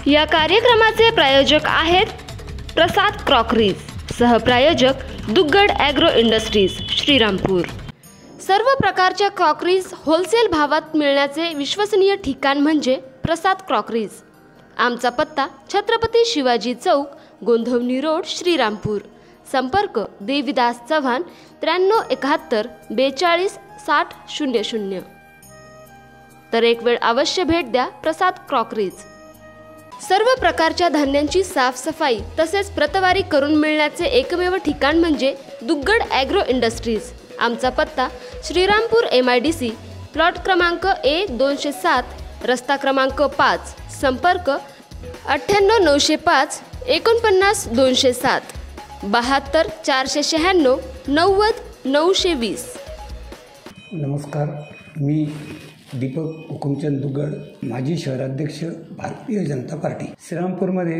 या कार्यक्रमाचे प्रायोजक आहेत प्रसाद क्रॉकरीज, सहप्रायोजक दुग्गड ॲग्रो इंडस्ट्रीज श्रीरामपूर। सर्व प्रकारच्या क्रॉकरीज होलसेल भावात मिळण्याचे विश्वसनीय ठिकाण म्हणजे प्रसाद क्रॉकरीज। आमचा पत्ता छत्रपती शिवाजी चौक, गोंधवनी रोड, श्रीरामपूर। संपर्क देविदास चव्हाण 9371 42 60 00। तर एक वेळ अवश्य भेट द्या प्रसाद क्रॉकरीज। सर्व प्रकारच्या धान्यांची साफसफाई तसेच प्रतवारी करून मिळण्याचे एकमेव ठिकाण म्हणजे दुग्गड ॲग्रो इंडस्ट्रीज। आमचा पत्ता श्रीरामपूर MIDC, प्लॉट क्रमांक A207, रस्ता क्रमांक 5। संपर्क 98 905 49 207, 72 496 90 920। नमस्कार, मी दीपक हुकुमचंद दुग्गड, माजी शहराध्यक्ष, भारतीय जनता पार्टी। श्रीरामपूरमध्ये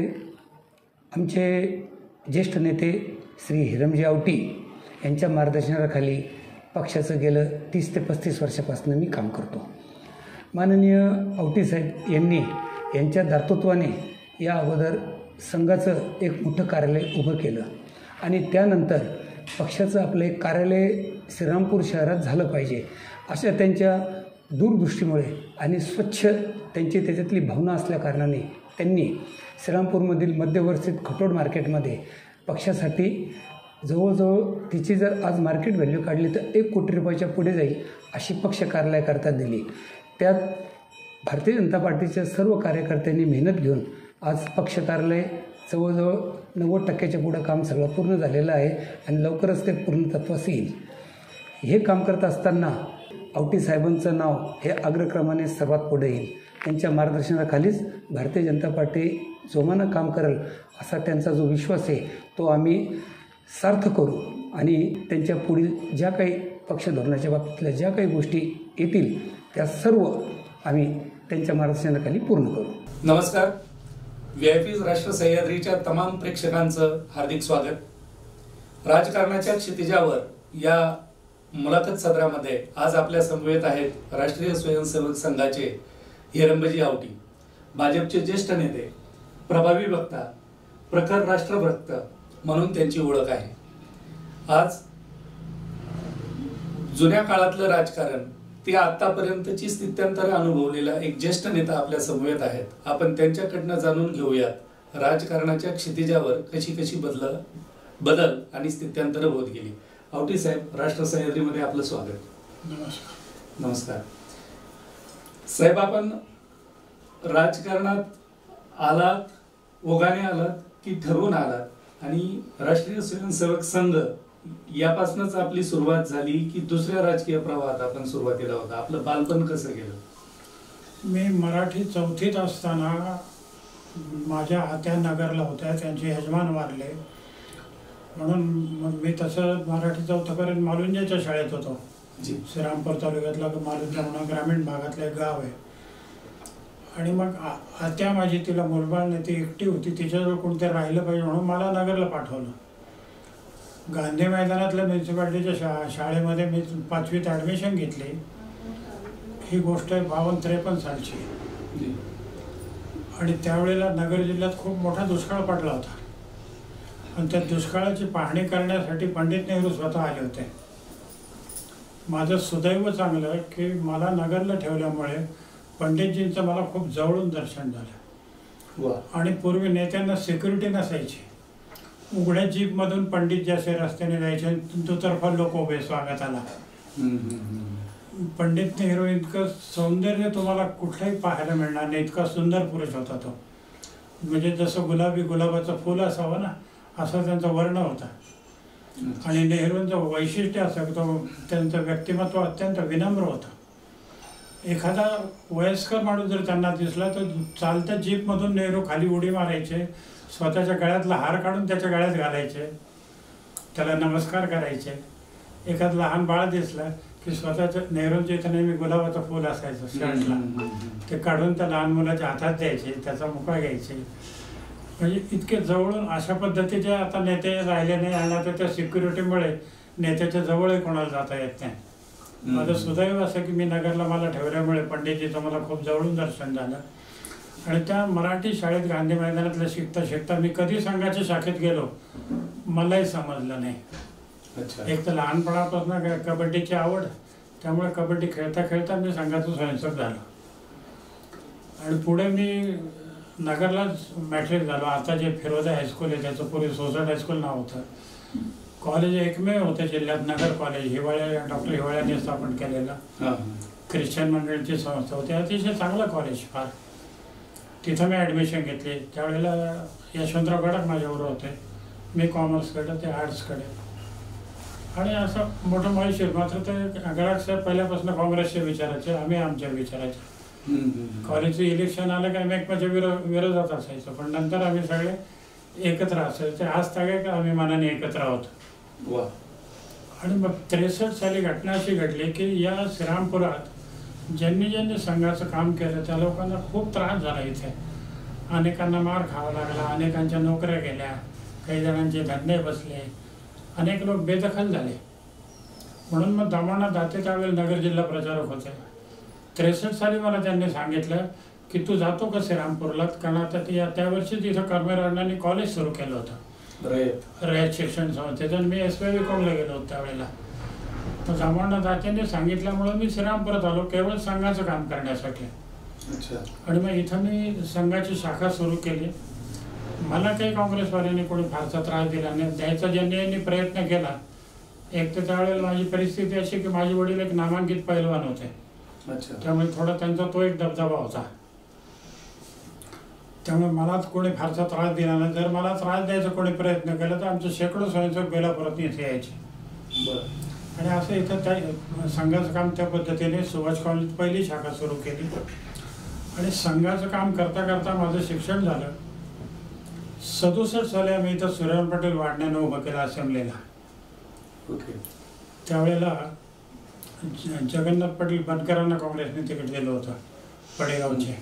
आमचे ज्येष्ठ नेते श्री हिरमजी आवटी यांच्या मार्गदर्शनाखाली पक्षाचं गेलं 30 ते 35 वर्षापासून मी काम करतो। माननीय आवटी साहेब यांनी यांच्या दातृत्वाने या अगोदर संघाचं एक मोठं कार्यालय उभं केलं आणि त्यानंतर पक्षाचं आपलं एक कार्यालय श्रीरामपूर शहरात झालं पाहिजे अशा त्यांच्या दूरदृष्टीमुळे आणि स्वच्छ त्यांची त्याच्यातली भावना असल्याकारणाने त्यांनी श्रीरामपूरमधील मध्यवर्तीत खटोड मार्केटमध्ये पक्षासाठी जवळजवळ तिची जर आज मार्केट व्हॅल्यू काढली तर 1 कोटी रुपयाच्या पुढे जाईल अशी पक्ष कार्यालयकरता दिली। त्यात भारतीय जनता पार्टीच्या सर्व कार्यकर्त्यांनी मेहनत घेऊन आज पक्ष कार्यालय जवळजवळ 90% पुढं काम सगळं पूर्ण झालेलं आहे आणि लवकरच ते पूर्णत्वास येईल। हे काम करत असताना आवटी साहेबांचं नाव हे अग्रक्रमाने सर्वात पुढे येईल। त्यांच्या मार्गदर्शनाखालीच भारतीय जनता पार्टी जोमानं काम करेल असा त्यांचा जो विश्वास आहे तो आम्ही सार्थ करू आणि त्यांच्या पुढील ज्या काही पक्ष धोरणाच्या बाबतीतल्या ज्या काही गोष्टी येतील त्या सर्व आम्ही त्यांच्या मार्गदर्शनाखाली पूर्ण करू। नमस्कार, VIP राष्ट्र सह्याद्रीच्या तमाम प्रेक्षकांचं हार्दिक स्वागत। राजकारणाच्या क्षितिजावर या मुलाखत सत्रामध्ये आज आपल्या समवेत आहेत राष्ट्रीय स्वयंसेवक संघाचे हिरमजी आवटी, भाजपचे ज्येष्ठ नेते, प्रभावी वक्ता, प्रखर राष्ट्रभक्त म्हणून त्यांची ओळख आहे। आज जुन्या काळातलं राजकारण ते आतापर्यंतची स्थित्यंतर अनुभवलेला एक ज्येष्ठ नेता आपल्या समवेत आहेत। आपण त्यांच्याकडनं जाणून घेऊयात राजकारणाच्या क्षितिजावर कशी कशी बदल आणि स्थित्यंतर होत गेली। आवटी साहेब, राष्ट्र सह्याद्रीमध्ये आपलं स्वागत। नमस्कार। नमस्कार साहेब, आपण राजकारणात आलात, ओघाने आलात की ठरवून आलात आणि राष्ट्रीय स्वयंसेवक संघ यापासूनच आपली सुरुवात झाली की दुसऱ्या राजकीय प्रवाहात आपण सुरुवातीला होता? आपलं बालपण कसं गेलं? मी मराठी 4थीत असताना माझ्या आत्या नगरला होत्या, त्यांचे यजमान वारले म्हणून मग मी तसं मराठी 4थीपर्यंत मालुंजाच्या शाळेत होतो। श्रीरामपूर तालुक्यातला मालुंजा म्हणून ग्रामीण भागातलं एक गाव आहे। आणि मग आत्या माझी, तिला मुलबाळ नाही, ती एकटी होती, तिच्याजवळ कोणतरी राहिलं पाहिजे म्हणून मला नगरला पाठवलं। गांधी मैदानातल्या म्युन्सिपाल्टीच्या शाळेमध्ये मी 5वीत ॲडमिशन घेतली। ही गोष्ट 52-53 सालची आणि त्यावेळेला नगर जिल्ह्यात खूप मोठा दुष्काळ पडला होता आणि त्या दुष्काळाची पाहणी करण्यासाठी पंडित नेहरू स्वतः आले होते। माझं सुदैव चांगलं की मला नगरला ठेवल्यामुळे पंडितजींचं मला खूप जवळून दर्शन झालं। आणि पूर्वी नेत्यांना सिक्युरिटी नसायची, उघड्या जीपमधून पंडित जसे रस्त्याने जायचे, दुतर्फा लोक उभे स्वागताला। पंडित नेहरू इतकं सौंदर्य तुम्हाला कुठलंही पाहायला मिळणार नाही, इतका सुंदर पुरुष होता तो। म्हणजे जसं गुलाबाचं फुल असावं ना, असा त्यांचा वर्ण होता। आणि नेहरूंचं वैशिष्ट्य असं तो त्यांचं व्यक्तिमत्व अत्यंत विनम्र होतं। एखादा वयस्कर माणूस जर त्यांना दिसला तर चालत्या जीपमधून नेहरू खाली उडी मारायचे, स्वतःच्या गळ्यातला हार काढून त्याच्या गळ्यात घालायचे, त्याला नमस्कार करायचे। एखादं लहान बाळ दिसलं की स्वतःच्या नेहरूंच्या इथं नेहमी गुलाबाचं फूल असायचं शर्टला, ते काढून त्या लहान मुलाच्या हातात द्यायचे, त्याचा मुका घ्यायचे। म्हणजे इतके जवळून अशा पद्धतीचे आता नेते राहिले नाही आणि आता त्या सिक्युरिटीमुळे नेत्याच्या जवळ कोणाला जाता येत नाही। माझं सुदैव असं की मी नगरला मला ठेवल्यामुळे पंडितजीचं मला खूप जवळून दर्शन झालं आणि त्या मराठी शाळेत गांधी मैदानातल्या शिकता शिकता मी कधी संघाच्या शाखेत गेलो मलाही समजलं नाही. अच्छा. एक तर लहानपणापासून कबड्डीची आवड, त्यामुळे कबड्डी खेळता खेळता मी संघाचा स्वयंसेवक झालो. आणि पुढे मी नगरलाच मॅट्रिक झालो. आता जे फिरोजा हायस्कूल आहे त्याचं पूर्वी सोसायटी हायस्कूल नाव होतं. कॉलेज एकमेव होतं जिल्ह्यात, नगर कॉलेज, डॉक्टर हिवाळ्यांनी स्थापन केलेलं. ख्रिश्चन मंडळीची संस्था होती, अतिशय चांगलं कॉलेज फार. तिथं मी ॲडमिशन घेतली. त्यावेळेला यशवंतराव गडाख माझ्याबरोबर होते. मी कॉमर्सकडे, ते आर्ट्सकडे. आणि असं मोठं मळशीर. मात्र ते गडाख साहेब पहिल्यापासून काँग्रेसचे विचारायचे, आम्ही आमच्या विचारायचे. कॉलेजचं इलेक्शन आलं की आम्ही एकमेकांच्या विरोधात असायचो, पण नंतर आम्ही सगळे एकत्र असायचे. आज तागे आम्ही मनाने एकत्र आहोत. आणि मग 63 साली घटना अशी घडली की या श्रीरामपुरात ज्यांनी संघाचं काम केलं त्या लोकांना खूप त्रास झाला. इथे अनेकांना मार खावा लागला, अनेकांच्या नोकऱ्या गेल्या, काही जणांचे धंदे बसले, अनेक लोक बेदखल झाले. म्हणून मग दामाना दाते त्यावेळेला नगर जिल्हा प्रचारक होते. 63 साली मला त्यांनी सांगितलं की तू जातो का श्रीरामपूरला, कारण आता त्यावर्षी तिथं कर्मवीरांनी कॉलेज सुरू केलं होतं, रयत शिक्षण संस्थेचं. मी SYBCOMला गेलो होतो त्यावेळेला. तर दामाना दात्यांनी सांगितल्यामुळं मी श्रीरामपुरात आलो केवळ संघाचं काम करण्यासाठी. आणि मग इथं मी संघाची शाखा सुरू केली. मला काही काँग्रेसवाल्यांनी कोणी फारसा त्रास दिला नाही, द्यायचा ज्यांनी प्रयत्न केला. एक तर त्यावेळेला माझी परिस्थिती अशी की माझे वडील एक नामांकित पैलवान होते, त्यामुळे थोडा त्यांचा तो एक दबदबा होता. त्यामुळे मलाच कोणी फारसा त्रास दिला नाही. जर मला त्रास द्यायचा कोणी प्रयत्न केला तर आमचे शेकडो स्वयंसेवक बेलापुरात इथे यायचे. आणि असं इथं त्या संघाचं काम त्या पद्धतीने सुभाष कॉलेज पहिली शाखा सुरू केली. आणि संघाचं काम करता करता माझं शिक्षण झालं. 67 साली आम्ही इथं सूर्यवंश पाटील वाढण्यानं उभं केलं असेंब्लीला. त्यावेळेला जगन्नाथ पाटील बनकरांना काँग्रेसने तिकीट दिलं होतं पडेगावचे.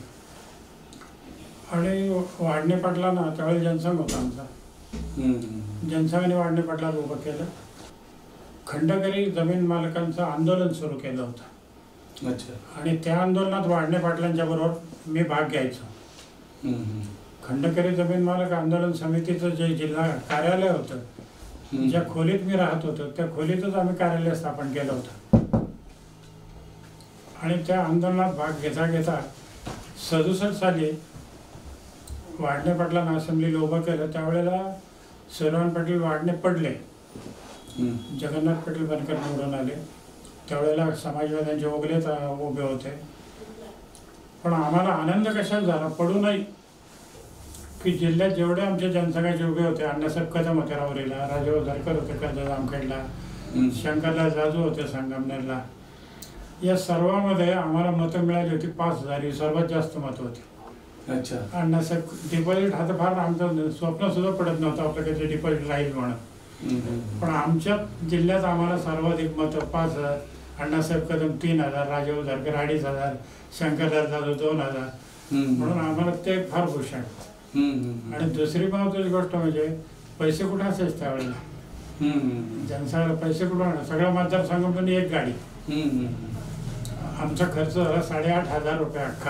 आणि वाडणे पाटलांना त्यावेळेला जनसंघ होता आमचा, जनसंघाने वाडणे पाटलाला उभं केलं. खंडकरी जमीन मालकांचं आंदोलन सुरू केलं होतं. आणि त्या आंदोलनात वाडणे पाटलांच्या बरोबर मी भाग घ्यायचो. खंडकरी जमीन मालक आंदोलन समितीचं जे जिल्हा कार्यालय होतं, ज्या खोलीत मी राहत होतो त्या खोलीतच आम्ही कार्यालय स्थापन केलं होतं. आणि त्या आंदोलनात भाग घेता घेता 67 साली वाडणे पाटलांना असेंब्लीला उभं केलं. त्यावेळेला सूर्यवंश पाटील वाडणे पडले, जगन्नाथ पाटील बनकर निवडून आले. त्यावेळेला समाजवाद्यांचे ओगले उभे होते. पण आम्हाला आनंद कशात झाला, पडू नाही, की जिल्ह्यात जेवढे आमचे जनसंघाचे उभे होते, अण्णासाहेब कदम होते राहुरीला, राजेभाऊ धरकर होते कर्जत जामखेडला, शंकरलाल जाजू होते संगमनेरला. या सर्वांमध्ये आम्हाला मतं मिळाली होती 5000, ही सर्वात जास्त मतं होती. अण्णासाहेब डिपॉझिट हा तर फार आमचं स्वप्न सुद्धा पडत नव्हतं आपलं काही डिपॉझिट राहील म्हणून. पण आमच्या जिल्ह्यात आम्हाला सर्वाधिक मतं 5000, अण्णासाहेब कदम 3000, राजेभाऊ धरकर 2500, शंकरलाल जाधव 2000. म्हणून आम्हाला ते फार खुश आहे. आणि दुसरी महत्वाची गोष्ट म्हणजे पैसे कुठे असायचे त्यावेळेला, जनसंघाला पैसे कुठं आणा, सगळ्या मतदारसंघातून एक गाडी. आमचा खर्च झाला 8500 रुपये अख्खा.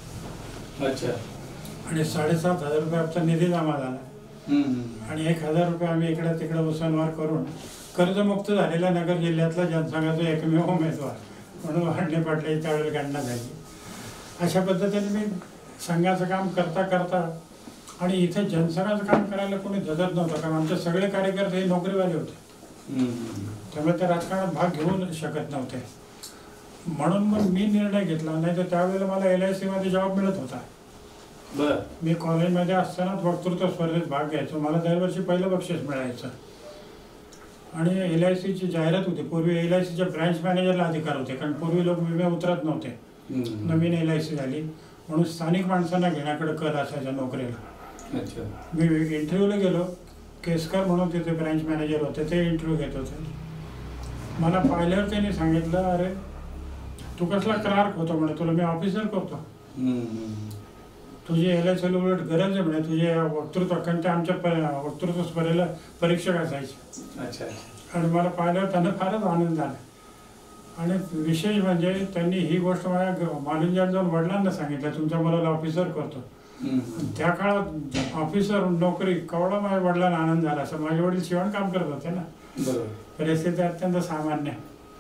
आणि 7500 रुपये आमचा निधी जमा झाला. आणि 1000 रुपये आम्ही इकडे तिकडे उसनवार करून कर्जमुक्त झालेला नगर जिल्ह्यातला जनसंघाचा एकमेव उमेदवार म्हणून वाडणे पाटलाची त्यावेळेला गणना झाली. अशा पद्धतीने मी संघाचं काम करता करता, आणि इथे जनसंघाचं काम करायला कोणी जगत नव्हतं, कारण आमचे सगळे कार्यकर्ते हे नोकरीवाले होते. त्यामुळे ते राजकारणात भाग घेऊ शकत नव्हते. म्हणून मग मी निर्णय घेतला. नाही तर त्यावेळेला मला LIC मध्ये जॉब मिळत होता. मी कॉलेजमध्ये असतानाच वक्तृत्व स्पर्धेत भाग घ्यायचो. मला दरवर्षी पहिलं बक्षीस मिळायचं. आणि LICची जाहिरात होती. पूर्वी LICच्या ब्रँच मॅनेजरला अधिकार होते, कारण पूर्वी लोक विमे उतरत नव्हते. नवीन LIC झाली म्हणून स्थानिक माणसांना घेण्याकडे कल असायचा नोकरीला. मी इंटरव्ह्यूला गेलो. केसकर म्हणून तिथे ब्रँच मॅनेजर होते, ते इंटरव्ह्यू घेत होते. मला पाहिल्यावर त्यांनी सांगितलं, अरे तू कसला क्लार्क होतो म्हणे, तुला मी ऑफिसर करतो. तुझी LICला उलट गरज आहे म्हणे, तुझे वक्तृत्व, कारण ते आमच्या वक्तृत्व स्पर्धेला परीक्षक असायचे. आणि मला पाहिल्यावर त्यांना फारच आनंद झाला. आणि विशेष म्हणजे त्यांनी ही गोष्ट माझ्या मालुंजात जाऊन वडिलांना सांगितलं, तुमच्या मुलाला ऑफिसर करतो. त्या काळात ऑफिसर नोकरी केवढा माझ्या वडिलांना आनंद झाला असं. माझे वडील शिवणकाम करत होते ना. परिस्थिती अत्यंत सामान्य.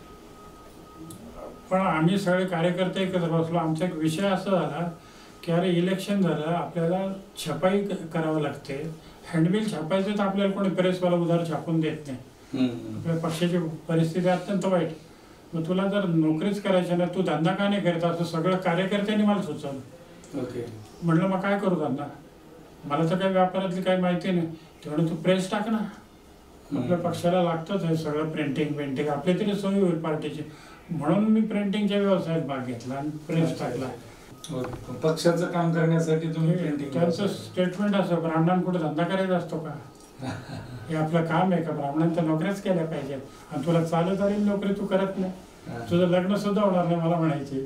पण आम्ही सगळे कार्यकर्ते एकत्र बसलो. आमचा एक विषय असा झाला की अरे इलेक्शन झालं, आपल्याला छपाई करावं लागते. हँडबिल छापायचं तर आपल्याला कोणी प्रेसवाला उधार छापून देत नाही. आपल्या पक्षाची परिस्थिती अत्यंत वाईट. मग तुला जर नोकरीच करायची ना, तू धंदा का नाही करत, असं सगळं कार्यकर्त्यांनी मला सुचवलं. म्हणलं मग काय करू धंदा, मला तर काही व्यापारातली काही माहिती नाही. ते म्हणून तू प्रेस टाक ना, आपल्या पक्षाला लागतंच आहे सगळं, प्रिंटिंग आपली तरी सोयी होईल पार्टीची. म्हणून मी प्रिंटिंगच्या व्यवसायात भाग घेतला आणि प्रेस टाकला. पक्षाचं काम करण्यासाठी तुम्ही प्रिंटिंग. त्यांचं स्टेटमेंट असं, ब्राह्मणांकडे धंदा करायचा असतो का, हे आपलं काम आहे का, ब्राह्मणांच्या नोकऱ्याच केल्या पाहिजेत. आणि तुला चालत आली नोकरी तू करत नाही, तुझं लग्न सुद्धा होणार नाही मला म्हणायचे.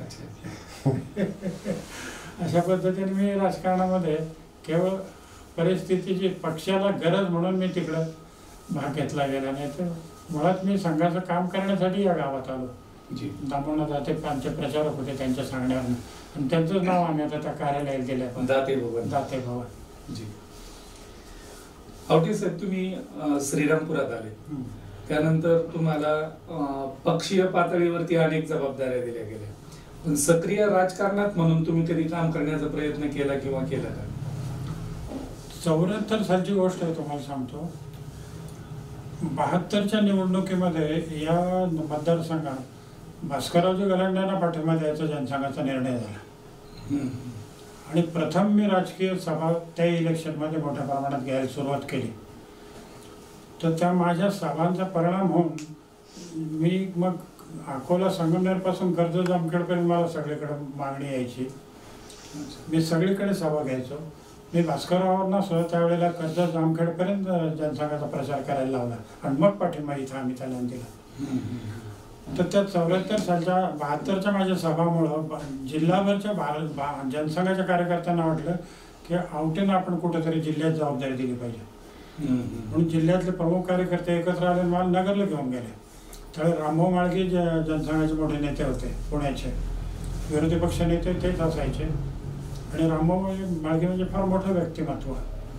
अशा पद्धतीने मी राजकारणामध्ये केवळ परिस्थितीची, पक्षाला गरज म्हणून मी तिकडं भाग घेतला गेला. नाही तर मुळात मी संघाचं काम करण्यासाठी या गावात आलो. दामोणा जाते आमचे प्रचारक होते, त्यांच्या सांगण्यावरून, आणि त्यांचं नाव आम्ही आता त्या कार्यालयात दिलं, दाते भवन. आवटे साहेब, तुम्ही श्रीरामपुरात आले, त्यानंतर तुम्हाला पक्षीय पातळीवरती अनेक जबाबदाऱ्या दिल्या गेल्या. पण सक्रिय राजकारणात म्हणून तुम्ही कधी काम करण्याचा प्रयत्न केला किंवा केला का? 74 सालची गोष्ट आहे, तुम्हाला सांगतो. 72च्या निवडणुकीमध्ये या मतदारसंघात भास्कररावजी गलांड्यांना पाठिंबा द्यायचा जनसंघाचा निर्णय झाला. आणि प्रथम मी राजकीय सभा त्या इलेक्शनमध्ये मोठ्या प्रमाणात घ्यायला सुरुवात केली. तर त्या माझ्या सभांचा परिणाम होऊन मी मग अकोला संगमनेरपासून कर्जत जामखेडपर्यंत मला सगळीकडे मागणी यायची. मी सगळीकडे सभा घ्यायचो. मी भास्कररावांना सुद्धा त्यावेळेला कर्जत जामखेडपर्यंत जनसंघाचा प्रचार करायला लावला आणि मग पाठिंबा इथं आम्ही त्याला दिला. तर त्या 74 सालच्या 72च्या माझ्या सभामुळं जिल्हाभरच्या जनसंघाच्या कार्यकर्त्यांना वाटलं की आवटेनं आपण कुठेतरी जिल्ह्यात जबाबदारी दिली पाहिजे. म्हणून जिल्ह्यातले प्रमुख कार्यकर्ते एकत्र आले, मला नगरला घेऊन गेले. त्यावेळी रामभाऊ माळगे जनसंघाचे मोठे नेते होते, पुण्याचे विरोधी पक्ष नेते तेच असायचे. आणि रामभाऊ माळगे म्हणजे फार मोठं व्यक्तिमत्व.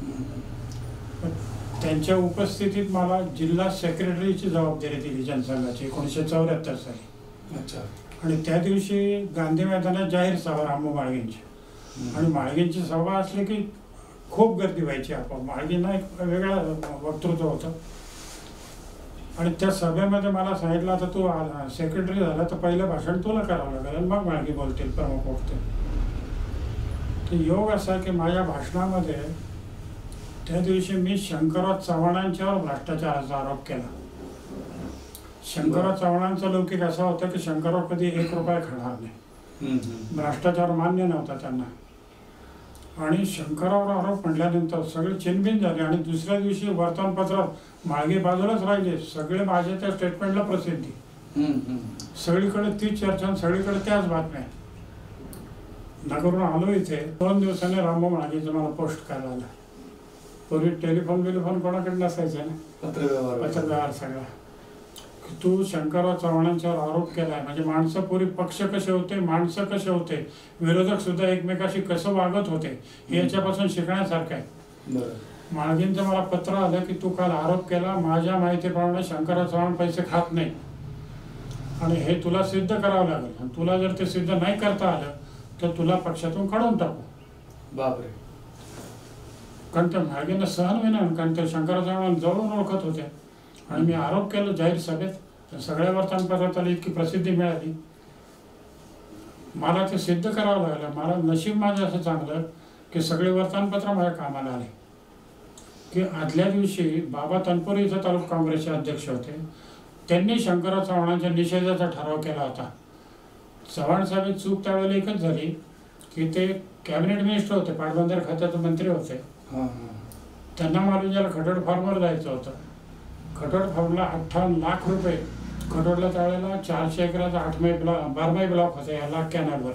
त्यांच्या उपस्थितीत मला जिल्हा सेक्रेटरीची जबाबदारी दिली जनसंघाची 1974 साली. आणि त्या दिवशी गांधी मैदानात जाहीर सभा रामभाऊ माळगेंची. आणि माळगेंची सभा असली की खूप गर्दी व्हायची. आपण माळगेंना एक वेगळं वक्तृत्व होतं. आणि त्या सभेमध्ये मला सांगितलं, आता तू सेक्रेटरी झाला तर पहिलं भाषण तुला करावं लागेल, मग माळगे बोलतील, प्रमुख वक्ते. तर योग असा की माझ्या भाषणामध्ये त्या दिवशी मी शंकरराव चव्हाणांच्यावर भ्रष्टाचाराचा आरोप केला. शंकरराव चव्हाणांचा लौकिक असा होता की शंकरराव कधी 1 रुपया खाणार नाही, भ्रष्टाचार मान्य नव्हता त्यांना. आणि शंकरराव आरोप म्हटल्यानंतर सगळे चिनबिन झाले. आणि दुसऱ्या दिवशी वर्तमानपत्रात माळगे बाजूलाच राहिले, सगळे माझ्या त्या स्टेटमेंटला प्रसिद्धी. सगळीकडे तीच चर्चा, सगळीकडे त्याच बातम्या. नगरून आलो इथे, 2 दिवसाने रामभाऊ माळगेचं मला पोस्ट करायला आला. पूर्वी टेलिफोन कोणाकडे नसायचे ना, पत्रव्यवहार सगळा. तू शंकरराव चव्हाणांच्यावर आरोप केलाय, म्हणजे माणसं पूर्वी पक्ष कसे होते, माणसं कसे होते, विरोधक सुद्धा एकमेकाशी कसं वागत होते, हे याच्यापासून शिकण्यासारखं आहे. माळगेंचं मला पत्र आलं की तू काल आरोप केला, माझ्या माहितीप्रमाणे शंकरराव चव्हाण पैसे खात नाही आणि हे तुला सिद्ध करावं लागेल. आणि तुला जर ते सिद्ध नाही करता आलं तर तुला पक्षातून काढून टाकू. बापरे. कारण त्या माळगेंना सहन होईना, कारण ते शंकरराव चव्हाण जवळून ओळखत होते. आणि मी आरोप केला जाहीर सभेत, सगळ्या वर्तमानपत्रात आली, इतकी प्रसिद्धी मिळाली. मला ते सिद्ध करावं लागलं. मला नशीब माझं असं चांगलं की सगळे वर्तमानपत्र माझ्या कामाला आले. की आदल्या दिवशी बाबा तनपुरे इथं तालुका काँग्रेसचे अध्यक्ष होते, त्यांनी शंकरराव चव्हाणांच्या निषेधाचा ठराव केला होता. चव्हाण साहेब चूक त्यावेळेला एकच झाली की ते कॅबिनेट मिनिस्टर होते, पाटबंधारे खात्याचे मंत्री होते. त्यांना मालुंजाला खटोड फार्मवर जायचं होतं. खटोड फार्मला 58 लाख रुपये, खटोडला त्यावेळेला 400 एकराचा 12 ब्लॉक होता या लाख कॅनलवर.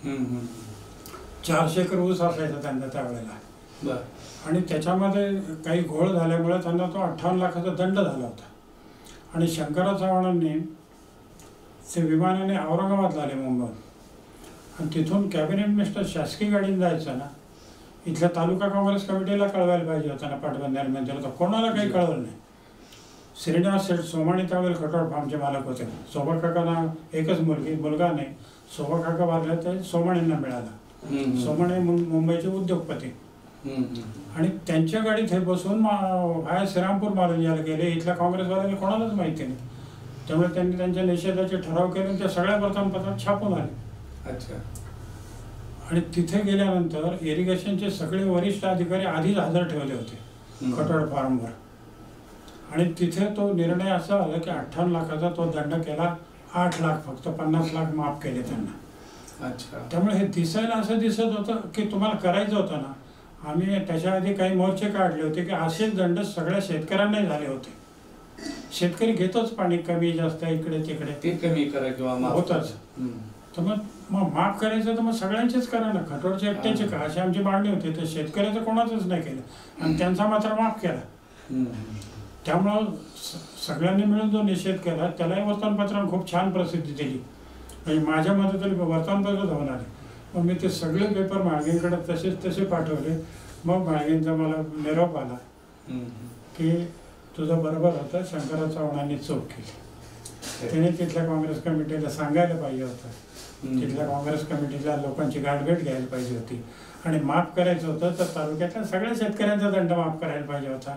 400 एकर ऊस असायचा त्यांना त्यावेळेला. आणि त्याच्यामध्ये काही घोळ झाल्यामुळे त्यांना तो 58 लाखाचा दंड झाला होता. आणि शंकरराव चव्हाणांनी ते विमानाने औरंगाबादला आले, मुंबईत. आणि तिथून कॅबिनेट मिनिस्टर शासकीय गाडीने जायचं ना, इथल्या तालुका काँग्रेस कमिटीला कळवायला पाहिजे होतं ना पाटबंधाऱ्यानंतर, तर कोणाला काही कळवलं नाही. श्रीनिवास शेठ सोमाणी त्यावेळेला खटोळ फार्मचे मालक होते. शोभा काकांना एकच मुलगा नाही, शोभा काका वारल्या ते सोमाणींना मिळाला. सोमाणी मुंबईचे उद्योगपती, आणि त्यांच्या गाडीत हे बसून बाहेर श्रीरामपूर मालून गेले. इथल्या काँग्रेसवाल्याला कोणालाच माहिती नाही. त्यामुळे त्यांनी त्यांच्या निषेधाचे ठराव केले आणि त्या सगळ्या वर्तमानपत्रात छापून आले. अच्छा. आणि तिथे गेल्यानंतर इरिगेशनचे सगळे वरिष्ठ अधिकारी आधीच हजर ठेवले होते खटोळ फार्मवर. आणि तिथे तो निर्णय असा आला की 58 लाखाचा तो दंड केला, 8 लाख फक्त 50 लाख माफ केले त्यांना. अच्छा. त्यामुळे हे दिसायला असं दिसत होतं की तुम्हाला करायचं होतं ना. आम्ही त्याच्या आधी काही मोर्चे काढले होते की असेच दंड सगळ्या शेतकऱ्यांनाही झाले होते. शेतकरी घेतोच पाणी कमी जास्त इकडे तिकडे, ते कमी करा किंवा होतच. तर मग माफ करायचं तर मग सगळ्यांचेच करा ना, खटोळचे एकट्याचे का, अशी आमची मागणी होती. तर शेतकऱ्याचं कोणाचंच नाही केलं आणि त्यांचा मात्र माफ केला. त्यामुळं सगळ्यांनी मिळून जो निषेध केला त्यालाही वर्तमानपत्रांनी खूप छान प्रसिद्धी दिली. म्हणजे माझ्या मते तरी वर्तमानपत्रच होणार आहे. मग मी ते सगळे पेपर माळगेंकडे तसे पाठवले. मग माळगेंचा मला निरोप आला की तुझं बरोबर होतं, शंकरराव चव्हाणांनी चूक केली. त्याने तिथल्या काँग्रेस कमिटीला सांगायला पाहिजे होतं, तिथल्या काँग्रेस कमिटीला लोकांची गाठभेट घ्यायला पाहिजे होती आणि माफ करायचं होतं तर तालुक्यातल्या सगळ्या शेतकऱ्यांचा दंड माफ करायला पाहिजे होता.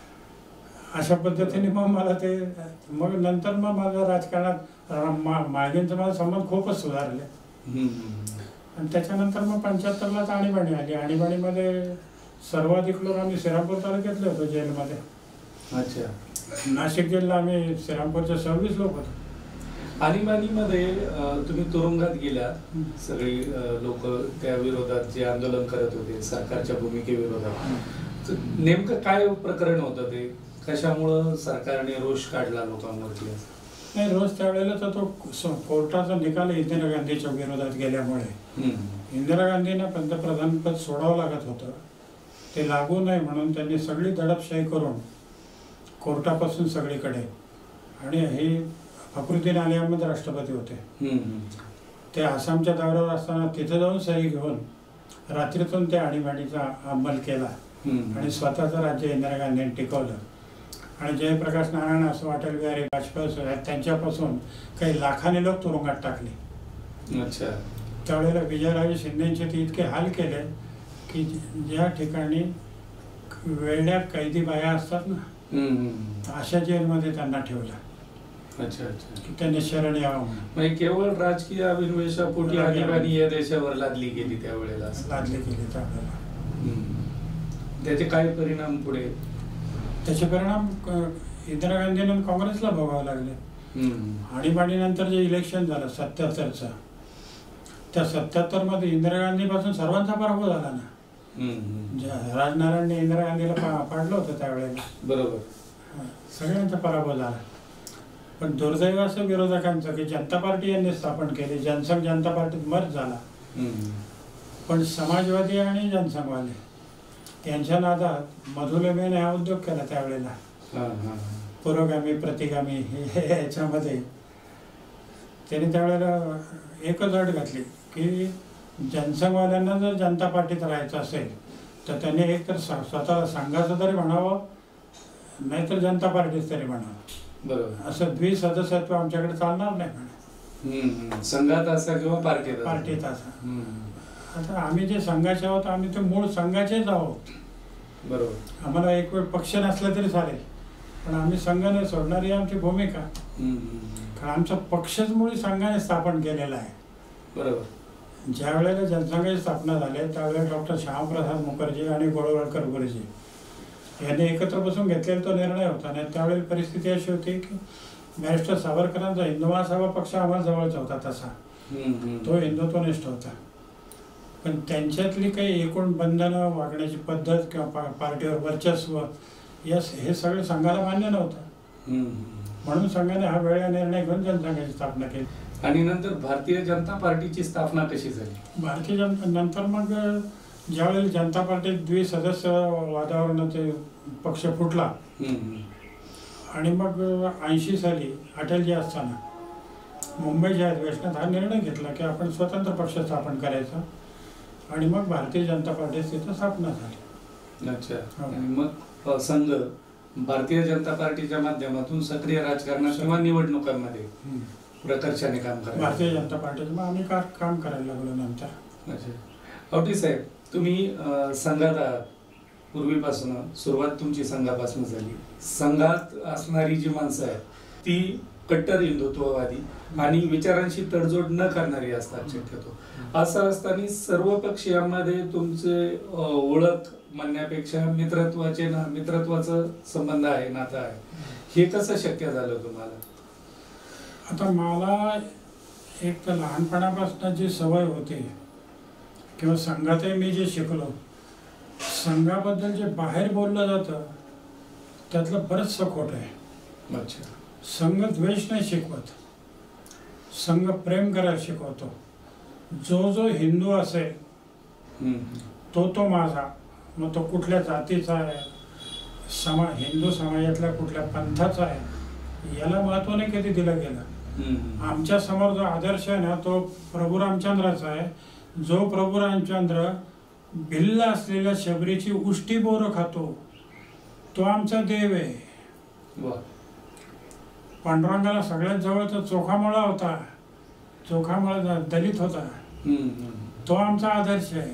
अशा पद्धतीने मग मला ते मग नंतर मग माझं राजकारणात माळगेंचं माझा संबंध खूपच सुधारले. आणि त्याच्यानंतर मग 75लाच आणीबाणी आली. आणीबाणीमध्ये सर्वाधिक लोक आम्ही श्रीरामपूर तालुक्यातले होतो जेलमध्ये. अच्छा. नाशिक जेलला आम्ही श्रीरामपूरचे 26 लोक होतो. आणीबाणीमध्ये तुम्ही तुरुंगात गेला, सगळी लोक त्या विरोधात जे आंदोलन करत होते सरकारच्या भूमिकेविरोधात, नेमकं काय प्रकरण होतं ते? कशामुळं सरकारने रोष काढला लोकांवरती? नाही, रोज त्यावेळेला तर तो कोर्टाचा निकाल इंदिरा गांधीच्या विरोधात गेल्यामुळे इंदिरा गांधींना पंतप्रधानपद सोडावं लागत होतं. ते लागू नाही म्हणून त्यांनी सगळी दडपशाही करून कोर्टापासून सगळीकडे, आणि हे फखरुद्दीन आली अहमद राष्ट्रपती होते. ते आसामच्या दौऱ्यावर असताना तिथे जाऊन सही घेऊन रात्रीतून त्या आणीबाणीचा अंमल केला आणि स्वतःचं राज्य इंदिरा गांधींनी टिकवलं. आणि जयप्रकाश नारायण असो, अटल बिहारी वाजपेयी असो, त्यांच्यापासून काही लाखाने लोक तुरुंगात टाकले. अच्छा. त्यावेळेला विजयराजे शिंदेचे ते इतके हाल केले की ज्या ठिकाणी वेड्या कैदी बाया असतात ना, अशा जेलमध्ये त्यांना ठेवलं. अच्छा अच्छा. की त्यांनी शरण यावं म्हणून. म्हणजे केवळ राजकीय अभिनिवेशापोटी आणीबाणी या देशावर लादली गेली त्यावेळेला, लादली गेली त्यावेळेला. त्याचे काय परिणाम पुढे? त्याचे परिणाम इंदिरा गांधींना काँग्रेसला भोगावे लागले. आणीबाणीनंतर जे इलेक्शन झालं 77चं, त्या 77मध्ये इंदिरा गांधीपासून सर्वांचा पराभव झाला ना. राजनारायणने इंदिरा गांधीला पाडलं होतं त्यावेळेला. बरोबर. सगळ्यांचा पराभव झाला. पण दुर्दैव असं विरोधकांचं की जनता पार्टी यांनी स्थापन केली, जनसंघ जनता पार्टीत मर्ज झाला. पण समाजवादी आणि जनसंघवाले यांच्या नादात मधुलेमेने हा उद्योग केला त्यावेळेला, पुरोगामी प्रतिगामी याच्यामध्ये. त्याने त्यावेळेला एकच अट घातली की जनसंघवाल्यांना जर जनता पार्टीत राहायचं असेल तर त्यांनी एक तर स्वतःला संघाचं तरी म्हणावं, नाहीतर जनता पार्टीच तरी म्हणावं. बरोबर. असं द्विसदस्यत्व आमच्याकडे चालणार नाही म्हणे. संघात असा किंवा पार्टीत असा. आता आम्ही जे संघाचे आहोत आम्ही ते मूळ संघाचेच आहोत. बरोबर. आम्हाला एक वेळ पक्ष नसला तरी चालेल, पण आम्ही संघ नाही सोडणार ही आमची भूमिका. कारण आमचा पक्षच मुळी संघाने स्थापन केलेला आहे. बरोबर. ज्या वेळेला जनसंघाची स्थापना झाली त्यावेळेला डॉक्टर श्यामप्रसाद मुखर्जी आणि गोळवळकर गुरुजी यांनी एकत्र बसून घेतलेला तो निर्णय होता. आणि त्यावेळेला परिस्थिती अशी होती की बॅरिस्टर सावरकरांचा हिंदू महासभा पक्ष आम्हाला जवळचा होता, तसा तो हिंदुत्वनिष्ठ होता. पण त्यांच्यातली काही एकूण बंधनं, वागण्याची पद्धत किंवा पार्टीवर वर्चस्व हे सगळं संघाला मान्य नव्हतं. म्हणून संघाने हा वेळा निर्णय घेऊन जनसंघाची स्थापना केली. आणि नंतर भारतीय जनता पार्टीची स्थापना कशी झाली? भारतीय जनता नंतर मग ज्यावेळेला जनता पार्टी द्विसदस्य वातावरणाचे पक्ष फुटला आणि मग 80 साली अटलजी असताना मुंबईच्या अधिवेशनात हा निर्णय घेतला की आपण स्वतंत्र पक्ष स्थापन करायचा आणि मग भारतीय जनता पार्टीची तिथं स्थापना झाली. अच्छा. हो. आणि मग संघ भारतीय जनता पार्टीच्या माध्यमातून सक्रिय राजकारणात किंवा निवडणुकांमध्ये प्रकर्षाने काम करा. भारतीय जनता पार्टीचं मग आम्ही काम करायला लागलो नंतर. अच्छा. आवटी साहेब, तुम्ही संघात आहात पूर्वीपासून, सुरुवात तुमची संघापासून झाली. संघात असणारी जी माणसं आहेत ती कट्टर हिंदुत्ववादी आणि विचारांशी तडजोड न करणारी असतात शक्यतो. असं असताना सर्व पक्षीयांमध्ये तुमचे ओळख म्हणण्यापेक्षा मित्रत्वाचं संबंध आहे, नातं आहे. हे कसं शक्य झालं तुम्हाला? आता मला एक तर लहानपणापासून जी सवय होती किंवा संघातही मी जे शिकलो, संघाबद्दल जे बाहेर बोललं जातं त्यातलं बरंचसं खोटं आहे. अच्छा. संघ द्वेष नाही शिकवत, संघ प्रेम करायला शिकवतो. जो हिंदू असेल तो माझा, मग तो कुठल्या जातीचा आहे, हिंदू समाजातल्या कुठल्या पंथाचा आहे, याला महत्त्व नाही कधी दिलं गेलं. आमच्या समोर जो आदर्श आहे ना तो प्रभू रामचंद्राचा आहे. जो प्रभू रामचंद्र भिल्ल असलेल्या शबरीची उष्टी बोरं खातो तो आमचा देव आहे. पांडुरंगाला सगळ्यात जवळचा चोखामळा होता, चोखामळा दलित होता, तो आमचा आदर्श आहे.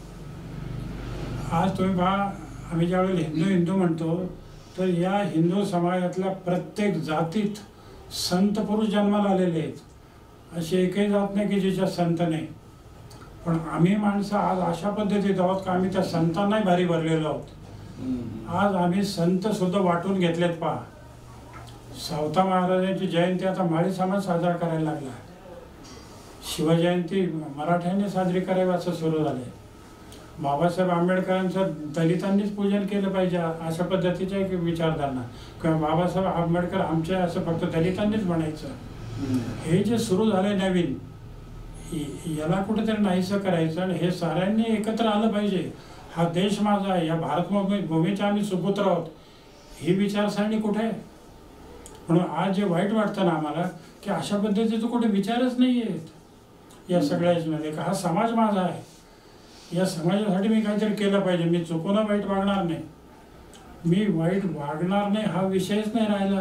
आज तुम्ही पहा, आम्ही ज्यावेळेला हिंदू म्हणतो तर या हिंदू समाजातल्या प्रत्येक जातीत संत पुरुष जन्माला आलेले आहेत. अशी एकही जात नाही की जिच्या संत नाही. पण आम्ही माणसं आज अशा पद्धतीत आहोत का आम्ही त्या संतांनाही भारी भरलेलो आहोत. आज आम्ही संत सुद्धा वाटून घेतलेत. पहा, सावता महाराजांची जयंती आता माळी समाज साजरा करायला लागला. शिवजयंती मराठ्यांनी साजरी करावी असं सुरू झाले. बाबासाहेब आंबेडकरांचं दलितांनीच पूजन केलं पाहिजे अशा पद्धतीच्या एक विचारधारणा, किंवा बाबासाहेब आंबेडकर आमचे असं फक्त दलितांनीच म्हणायचं. हे जे सुरू झालंय नवीन, याला कुठेतरी नाहीसं करायचं आणि हे साऱ्यांनी एकत्र आलं पाहिजे. हा देश माझा आहे, या भारत भूमीचे आम्ही सुपुत्र आहोत, ही विचारसरणी कुठे आहे? म्हणून आज जे वाईट वाटतं ना आम्हाला की अशा पद्धतीचे कुठे विचारच नाही आहेत या सगळ्यामध्ये, का हा समाज माझा आहे, या समाजासाठी मी काहीतरी केलं पाहिजे, मी चुकून वाईट वागणार नाही, मी वाईट वागणार नाही हा विषयच नाही राहिला.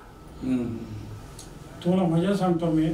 तुम्हाला मजा सांगतो मी,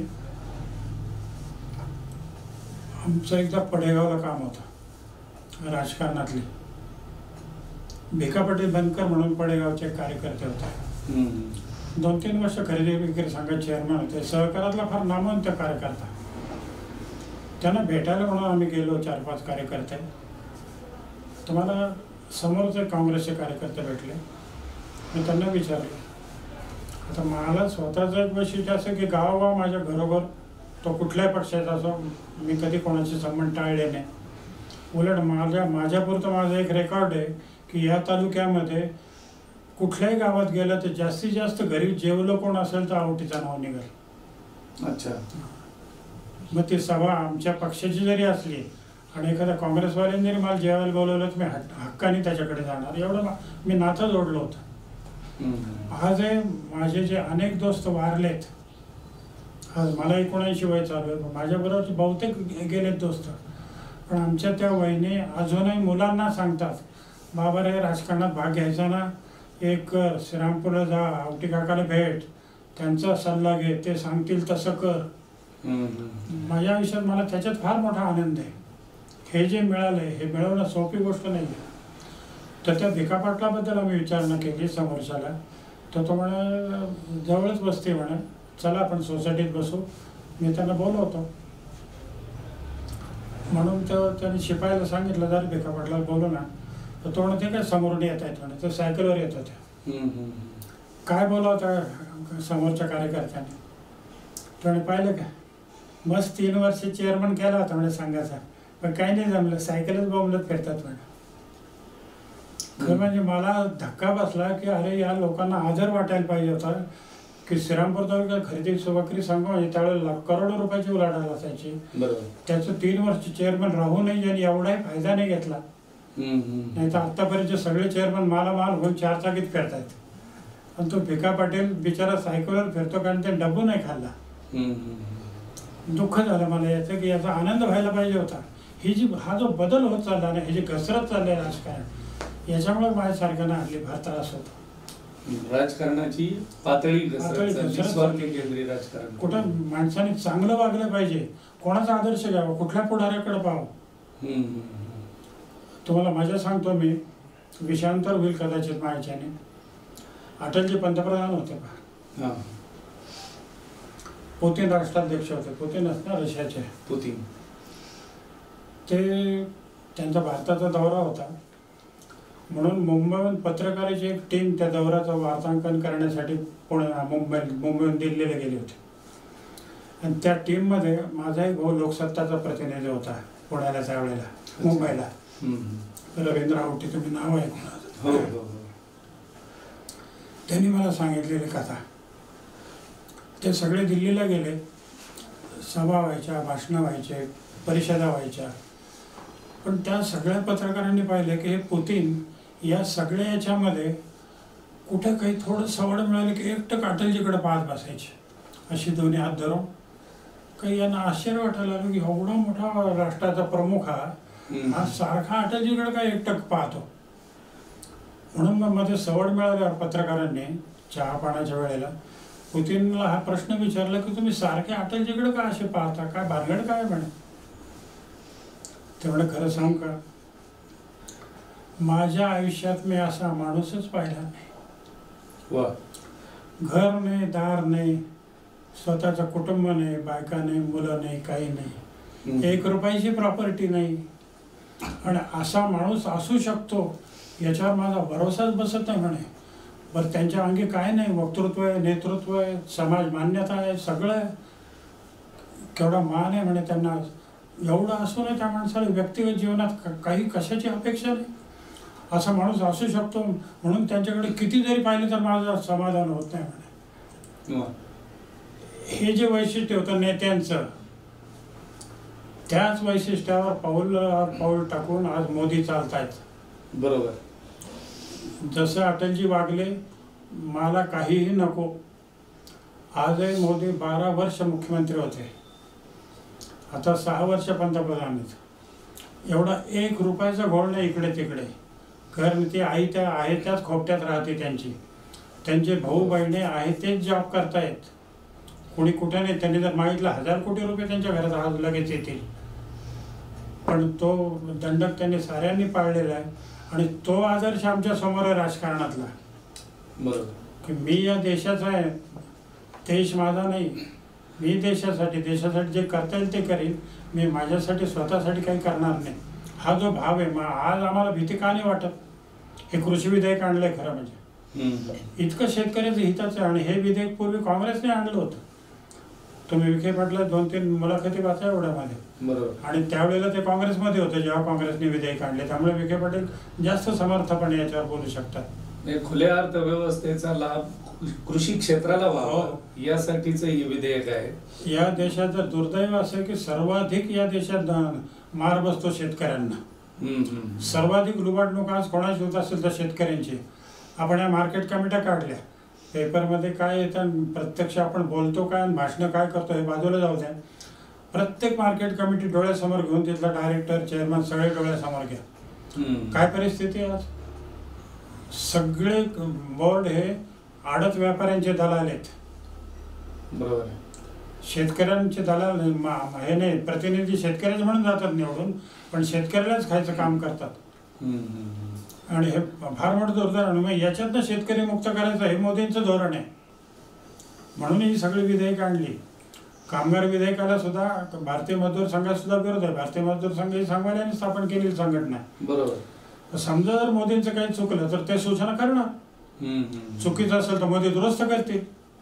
आमचं एकदा पडेगावला काम होतं राजकारणातले. भिका पाटील बनकर म्हणून पडेगावचे कार्यकर्ते होते. 2-3 वर्ष खरेदी विक्री संघाचे चेअरमन होते. सहकारातला फार नामवंत कार्यकर्ता. त्यांना भेटायला म्हणून आम्ही गेलो 4-5 कार्यकर्ते. तुम्हाला समोरचे काँग्रेसचे कार्यकर्ते भेटले. मी त्यांना विचारलं, आता मला स्वतःचं एक वैशिष्ट्य असं की गावोगाव माझ्या घरोघर, तो कुठल्याही पक्षाचा असो, मी कधी कोणाचे संबंध टाळले नाही. उलट माझ्यापुरतं माझं एक रेकॉर्ड आहे की या तालुक्यामध्ये कुठल्याही गावात गेलं तर जास्तीत जास्त घरी जेवलं कोण असेल तर आवटीचं नाव निघेल. अच्छा. मग ती सभा आमच्या पक्षाची जरी असली आणि एखाद्या काँग्रेसवाल्यांनी जरी मला जेवायला बोलवलं तर मी हक्काने त्याच्याकडे जाणार, एवढं मी नातं जोडलं होतं. आज माझे जे अनेक दोस्त वारलेत, आज मला 79 वय चालू आहे, माझ्याबरोबर बहुतेक गेलेत दोस्त, पण आमच्या त्या वयने अजूनही मुलांना सांगतात, बाबा रे राजकारणात भाग घ्यायचा ना, एक कर, श्रीरामपूरला जा, आवटी काकाला भेट, त्यांचा सल्ला घे, ते सांगतील तसं कर. माझ्या आयुष्यात मला त्याच्यात फार मोठा आनंद आहे. हे जे मिळालंय हे मिळवणं सोपी गोष्ट नाही आहे. तर त्या भिका पाटलाबद्दल आम्ही विचारणा केली समोरच्याला, तर तो म्हणा जवळच बसते म्हणा, चला आपण सोसायटीत बसू. मी त्यांना बोलवतो म्हणून त्यांनी शिपायाला सांगितलं, जर भिका पाटलाला बोलू ना, तर तो म्हणते काय समोरून येत आहेत म्हणे, तर सायकलवर येत होत्या. काय बोलावता समोरच्या कार्यकर्त्याने? त्याने पाहिलं का, मस्त 3 वर्ष चेअरमन केला होता म्हणजे संघाचा, पण काही नाही जमलं, सायकलच बोंबलत फिरतात म्हणे. खरं म्हणजे मला धक्का बसला की अरे या लोकांना आदर वाटायला पाहिजे होता की श्रीरामपूर तालुक्यात खरेदी विक्री संघ म्हणजे त्यावेळेला करोडो रुपयाची उलाढाल असायची. त्याचं 3 वर्ष चेअरमन राहूनही ज्यांनी एवढाही फायदा नाही घेतला. नाही तर आत्तापर्यंत सगळे चेअरमन मालामाल होऊन 4 चाकीत फिरतायत, पण तो भिका पाटील बिचारा सायकलवर फिरतो कारण ते डब्बू नाही खाल्ला. दुःख झालं मला याचं की याचा आनंद व्हायला पाहिजे होता हा जो बदल होत चालला ना, हे जे घसरत चाललंय राजकारण, याच्यामुळे माझ्यासारख्यानं हल्ली फार त्रास होतो. राजकारणाची पातळी पातळी घसरत घसरत स्वार्थी केंद्रीय राजकारण. कुठं माणसाने चांगलं वागलं पाहिजे, कोणाचा आदर्श घ्यावा, कुठल्या पुढाऱ्याकडे पाहावं. तुम्हाला मजा सांगतो मी, विषयांतर होईल कदाचित माझ्याने. अटलजी पंतप्रधान होते पहा, पुतिन राष्ट्राध्यक्ष होते. पुतिन असणार रशियाचे पुतिन. ते त्यांचा भारताचा दौरा होता म्हणून मुंबईहून पत्रकाराची एक टीम त्या दौऱ्याचं वार्तांकन करण्यासाठी मुंबईहून दिल्लीला गेली होती. आणि त्या टीममध्ये माझा एक भाऊ लोकसत्ताचा प्रतिनिधी होता पुण्याला त्यावेळेला, मुंबईला. रवींद्र आवटी, तुम्ही नाव ऐकून. त्यांनी मला सांगितलेली कथा. ते सगळे दिल्लीला गेले, सभा व्हायच्या, भाषणं व्हायचे, परिषदा व्हायच्या. पण त्या सगळ्या पत्रकारांनी पाहिलं की हे पुतिन या सगळ्या याच्यामध्ये कुठं काही थोडं सवड मिळाली की एकटक अटलजीकडे पाहत बसायचे, अशी दोन्ही हात धरून. काही यांना आश्चर्य वाटायला लागलं की एवढा मोठा राष्ट्राचा प्रमुख हा सारखा अटलजीकडे काय एकटक पाहतो. म्हणून मग मध्ये सवड मिळाल्यावर पत्रकारांनी चहा पाण्याच्या वेळेला पुतिनला हा प्रश्न विचारला की तुम्ही सारखे अटलजीकडे का असे पाहता, काय भानगड काय म्हणे. ते म्हणे खरं सांग का, माझ्या आयुष्यात मी असा माणूसच पाहिला नाही. घर नाही, दार नाही, स्वतःचं कुटुंब नाही, बायका नाही, मुलं नाही, काही नाही, 1 रुपयाची प्रॉपर्टी नाही. आणि असा माणूस असू शकतो याच्यावर माझा भरोसाच बसत नाही म्हणे. बरं त्यांच्या अंगी काय नाही, वक्तृत्व आहे, नेतृत्व आहे, समाज मान्यता आहे, सगळं आहे, केवढा मान आहे म्हणे त्यांना. एवढं असून त्या माणसाला व्यक्तिगत जीवनात काही कशाची अपेक्षा नाही, असा माणूस असू शकतो. म्हणून त्यांच्याकडे किती जरी पाहिलं तर माझं समाधान होत नाही म्हणे. हे जे वैशिष्ट्य होतं नेत्यांचं, त्याच वैशिष्ट्यावर पाऊल टाकून आज मोदी चालतायत. बरोबर. जसं अटलजी वागले, मला काहीही नको. आजही मोदी 12 वर्ष मुख्यमंत्री होते, आता 6 वर्ष पंतप्रधान आहेत. एवढा 1 रुपयाचा घोळ नाही इकडे तिकडे. कारण ती आई त्या आहे त्याच खोपट्यात राहते त्यांची. त्यांचे भाऊ बहिणी आहे तेच जॉब करतायत. कोणी कुठे नाही. त्यांनी जर मागितलं 1000 कोटी रुपये त्यांच्या घरात आज लगेच येतील. पण तो दंडक त्यांनी साऱ्यांनी पाळलेला आहे. आणि तो आदर्श आमच्या समोर आहे राजकारणातला. बरोबर. की मी या देशाचा आहे, देश माझा नाही. मी देशासाठी जे करता येईल ते करीन. मी माझ्यासाठी स्वतःसाठी काही करणार नाही. हा जो भाव आहे, आज आम्हाला भीती का नाही वाटत. हे कृषी विधेयक आणलंय खरं म्हणजे इतकं शेतकऱ्याचं हिताचं आहे. आणि हे विधेयक पूर्वी काँग्रेसने आणलं होतं. तुम्ही विखे पाटला 2-3 मुलाखती वाचा एवढ्यामध्ये. बरोबर. आणि त्यावेळेला ते काँग्रेसमध्ये होते जेव्हा काँग्रेसने विधेयक आणले. त्यामुळे विखे पाटील जास्त समर्थपणे याच्यावर बोलू शकतात. खुल्या अर्थव्यवस्थेचा लाभ कृषी क्षेत्राला व्हावा यासाठीच हे विधेयक आहे. या देशाचं दुर्दैव असं की सर्वाधिक या देशात मार बसतो शेतकऱ्यांना. सर्वाधिक लुबाडणूक आज कोणाची होत असेल तर शेतकऱ्यांची. आपण या मार्केट कमिट्या काढल्या, पेपरमध्ये काय येतं, प्रत्यक्ष आपण बोलतो काय, भाषणं काय करतो हे बाजूला जाऊ द्या. प्रत्येक मार्केट कमिटी डोळ्यासमोर घेऊन तिथला डायरेक्टर, चेअरमन सगळे डोळ्यासमोर घ्या. काय परिस्थिती आहे आज. सगळे बोर्ड हे आडत व्यापाऱ्यांचे दलाल आहेत. बरोबर. शेतकऱ्यांचे दलाल हे नाही. प्रतिनिधी शेतकऱ्याचे म्हणून जातात निवडून, पण शेतकऱ्यालाच खायचं काम करतात. आणि हे फार मोठं दुर्दैव. मग याच्यातनं शेतकरी मुक्त करायचं हे मोदींचं धोरण आहे. म्हणून ही सगळी विधेयक आणली. कामगार विधेयकाला सुद्धा भारतीय मजदूर संघात सुद्धा विरोध आहे. भारतीय मजदूर संघ ही सांगवाल्याने स्थापन केलेली संघटना. बरोबर. समजा जर मोदींचं काही चुकलं तर ते सूचना करणार. चुकीचं असेल तर मोदी दुरुस्त करतील.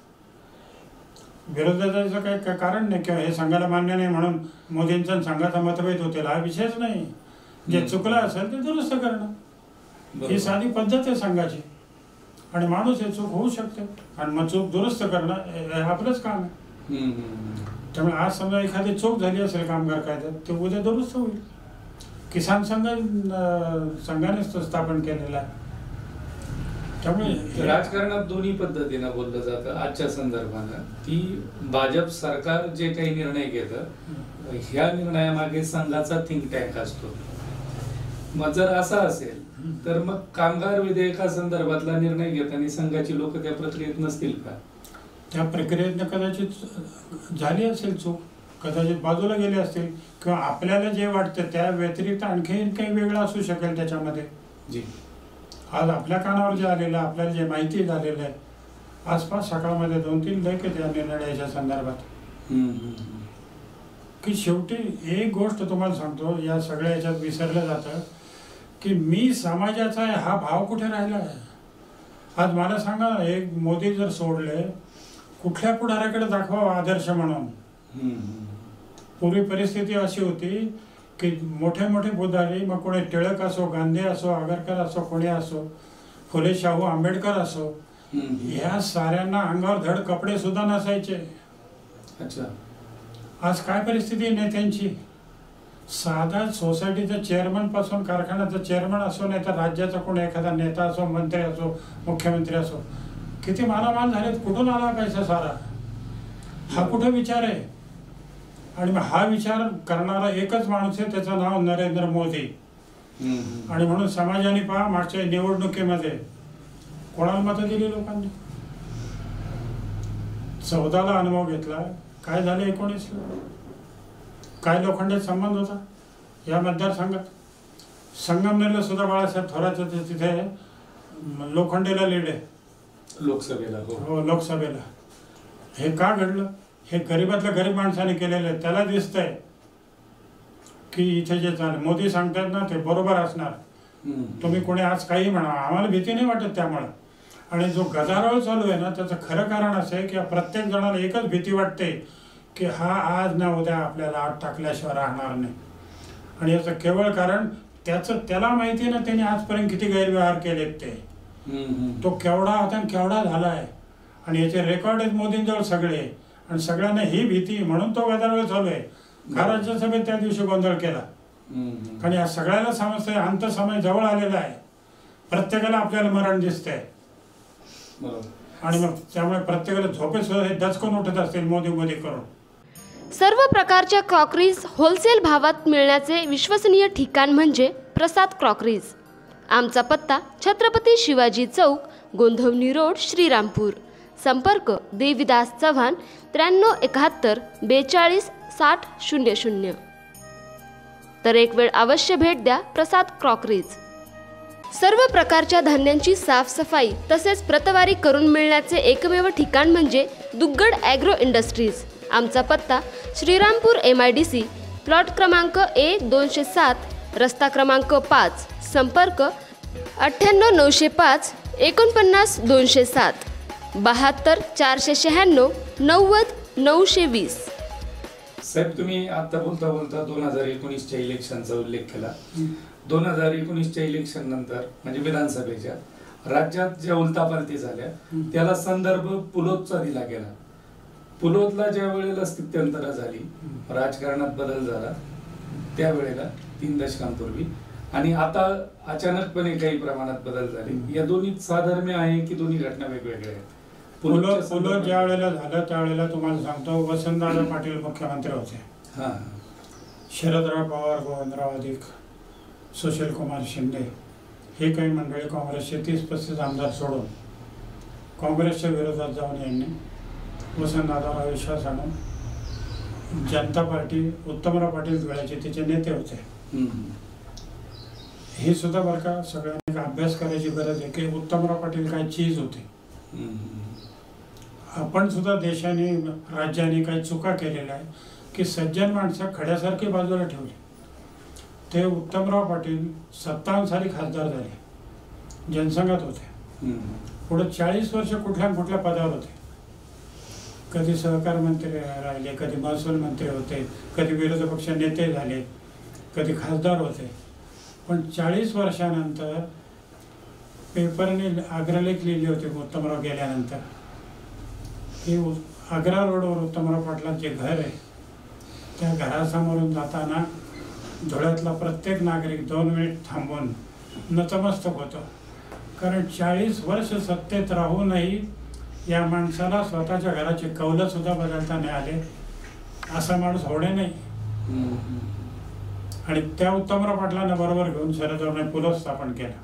विरोधाचं काही कारण नाही किंवा हे संघाला मान्य नाही म्हणून मोदींचा संघाचा मतभेद होतील, हा विषयच नाही. जे चुकलं असेल ते दुरुस्त करणं ही साधी पद्धत आहे संघाची. आणि माणूस हे चूक होऊ शकते आणि मग चूक दुरुस्त करणं हे आपलंच काम आहे. त्यामुळे आज समजा एखादी चूक झाली असेल कामगार कायद्यात, ते उद्या दुरुस्त होईल. किसान संघाने स्थापन केलेला आहे. त्यामुळे राजकारणात दोन्ही पद्धतीनं बोललं जातं आजच्या संदर्भानं की भाजप सरकार जे काही निर्णय घेतं ह्या निर्णयामागे संघाचा थिंक टँक असतो. मग जर असा असेल तर मग कामगार विधेयकासंदर्भातला निर्णय घेताना संघाची लोक त्या प्रक्रियेत नसतील का? त्या प्रक्रियेतनं कदाचित झाली असेल चूक, कदाचित बाजूला गेले असतील, किंवा आपल्याला जे वाटतं त्या व्यतिरिक्त आणखी काही वेगळं असू शकेल त्याच्यामध्ये. जी आज आपल्या कानावर जे आलेलं, आपल्याला जे माहिती झालेलं आहे, आसपास सकाळमध्ये 2-3 लेख आहेत या निर्णयाच्या संदर्भात. की शेवटी एक गोष्ट तुम्हाला सांगतो, या सगळ्या याच्यात विसरलं जातं की मी समाजाचा आहे हा भाव कुठे राहिला आहे. आज मला सांगा, एक मोदी जर सोडले, कुठल्या पुढाऱ्याकडे दाखवावं आदर्श म्हणून. पूर्वी परिस्थिती अशी होती की मोठे मोठे पुढारी, मग कोणी टिळक असो, गांधी असो, आगरकर असो, कोणी असो, फुले शाहू आंबेडकर असो, ह्या साऱ्यांना अंगावर धड कपडे सुद्धा नसायचे. अच्छा. आज काय परिस्थिती आहे नेत्यांची? साधा सोसायटीचा चेअरमन पासून कारखान्याचा चेअरमन असो, नाही तर राज्याचा कोणी एखादा नेता असो, मंत्री असो, मुख्यमंत्री असो, किती मालामाल झालेत. कुठून आला पैसा सारा? हा कुठे विचार आहे? आणि मग हा विचार करणारा एकच माणूस आहे, त्याचं नाव नरेंद्र मोदी. आणि म्हणून समाजाने पहा, मागच्या निवडणुकीमध्ये कोणाला मतं दिली लोकांनी? 14ला अनुभव घेतला, काय झालं 19ला? काय लोखंडात संबंध होता या मतदारसंघात? संगमनेरला सुद्धा बाळासाहेब थोरातचं तिथे लोखंडेला लीड आहे लोकसभेला. हो, लोकसभेला. हे का घडलं? हे गरीबातल्या गरीब माणसाने केलेलं आहे. त्याला दिसतंय की इथे जे चालेल, मोदी सांगतात ना ते बरोबर असणार. तुम्ही कोणी आज काही म्हणा, आम्हाला भीती नाही वाटत त्यामुळं. आणि जो गदारोळ चालू आहे ना, त्याचं खरं कारण असं आहे की प्रत्येक जणाला एकच भीती वाटते की हा आज ना उद्या आपल्याला आत टाकल्याशिवाय राहणार नाही. आणि याचं केवळ कारण त्याला माहिती ना त्यांनी आजपर्यंत किती गैरव्यवहार केलेत ते. तो केवढा होता आणि केवढा झाला आहे, आणि याचे रेकॉर्ड आहेत मोदींजवळ सगळे. आणि सगळ्यांना ही भीती म्हणून तो गदारोळ चालू आहे. का राज्यसभेत त्या दिवशी गोंधळ केला? कारण या सगळ्याला समजतंय अंत समय जवळ आलेला आहे, प्रत्येकाला आपल्याला मरण दिसतंय. आणि मग त्यामुळे प्रत्येकाला झोपेसुद्धा हे दचकून उठत असतील मोदी मोदी करून. सर्व प्रकारच्या क्रॉकरीज होलसेल भावात मिळण्याचे विश्वसनीय ठिकाण म्हणजे प्रसाद क्रॉकरीज. आमचा पत्ता छत्रपती शिवाजी चौक, गोंधवनी रोड, श्रीरामपूर. संपर्क देविदास चव्हाण 9371 42 60 00. तर एक वेळ अवश्य भेट द्या प्रसाद क्रॉकरीज. सर्व प्रकारच्या धान्यांची साफसफाई तसेच प्रतवारी करून मिळण्याचे एकमेव ठिकाण म्हणजे दुग्गड ॲग्रो इंडस्ट्रीज. आमचा पत्ता श्रीरामपूर MIDC, प्लॉट क्रमांक A207, रस्ता क्रमांक 5. संपर्क 98 905 49 207, 72 496 90 920. साहेब, तुम्ही आता बोलता बोलता 2019च्या इलेक्शनचा उल्लेख केला. 2019च्या इलेक्शन नंतर म्हणजे विधानसभेच्या राज्यात ज्या उलटापालटी झाल्या त्याला संदर्भ पुलोदचा दिला गेला. पुलोदला ज्या वेळेला स्थित्यंतर झाली, राजकारणात बदल झाला त्यावेळेला 3 दशकांपूर्वी, आणि आता अचानकपणे काही प्रमाणात बदल झाले. या दोन्हीत साधर्म्य आहे की दोन्ही घटना वेगवेगळ्या आहेत? पुलोद ज्या वेळेला झालं त्यावेळेला तुम्हाला सांगतो, वसंतदादा पाटील मुख्यमंत्री होते. शरदराव पवार, गोविंदराव अधिक, सुशील कुमार शिंदे हे काही मंडळी काँग्रेसचे 30-35 आमदार सोडून काँग्रेसच्या विरोधात जाऊन यांनी वसंतदादाला विश्वास आणून जनता पार्टी, उत्तमराव पाटील धुळ्याचे तिचे नेते होते. हे सुद्धा बरं का सगळ्यांनी अभ्यास करायची गरज आहे की उत्तमराव पाटील काय चीज होते. आपण सुद्धा देशाने, राज्याने काही चुका केलेल्या आहे की सज्जन माणसं खड्यासारखी बाजूला ठेवली. ते उत्तमराव पाटील 57 साली खासदार झाले, जनसंघात होते. पुढे 40 वर्ष कुठल्या कुठल्या पदावर होते. कधी सहकार मंत्री राहिले, कधी महसूल मंत्री होते, कधी विरोधी पक्ष नेते झाले, कधी खासदार होते. पण 40 वर्षानंतर पेपरने अग्रलेख लिहिली होती उत्तमराव गेल्यानंतर की आग्रा रोडवर उत्तमराव पाटलांचे जे घर आहे त्या घरासमोरून जाताना धुळ्यातला प्रत्येक नागरिक 2 मिनिट थांबून नतमस्तक होतो. कारण 40 वर्ष सत्तेत राहूनही या माणसाला स्वतःच्या घराची कौलं सुद्धा बदलता नाही आले. असा माणूस होणे नाही. आणि त्या उत्तमराव पाटलांना बरोबर घेऊन शरदरावांनी पुलत स्थापन केला.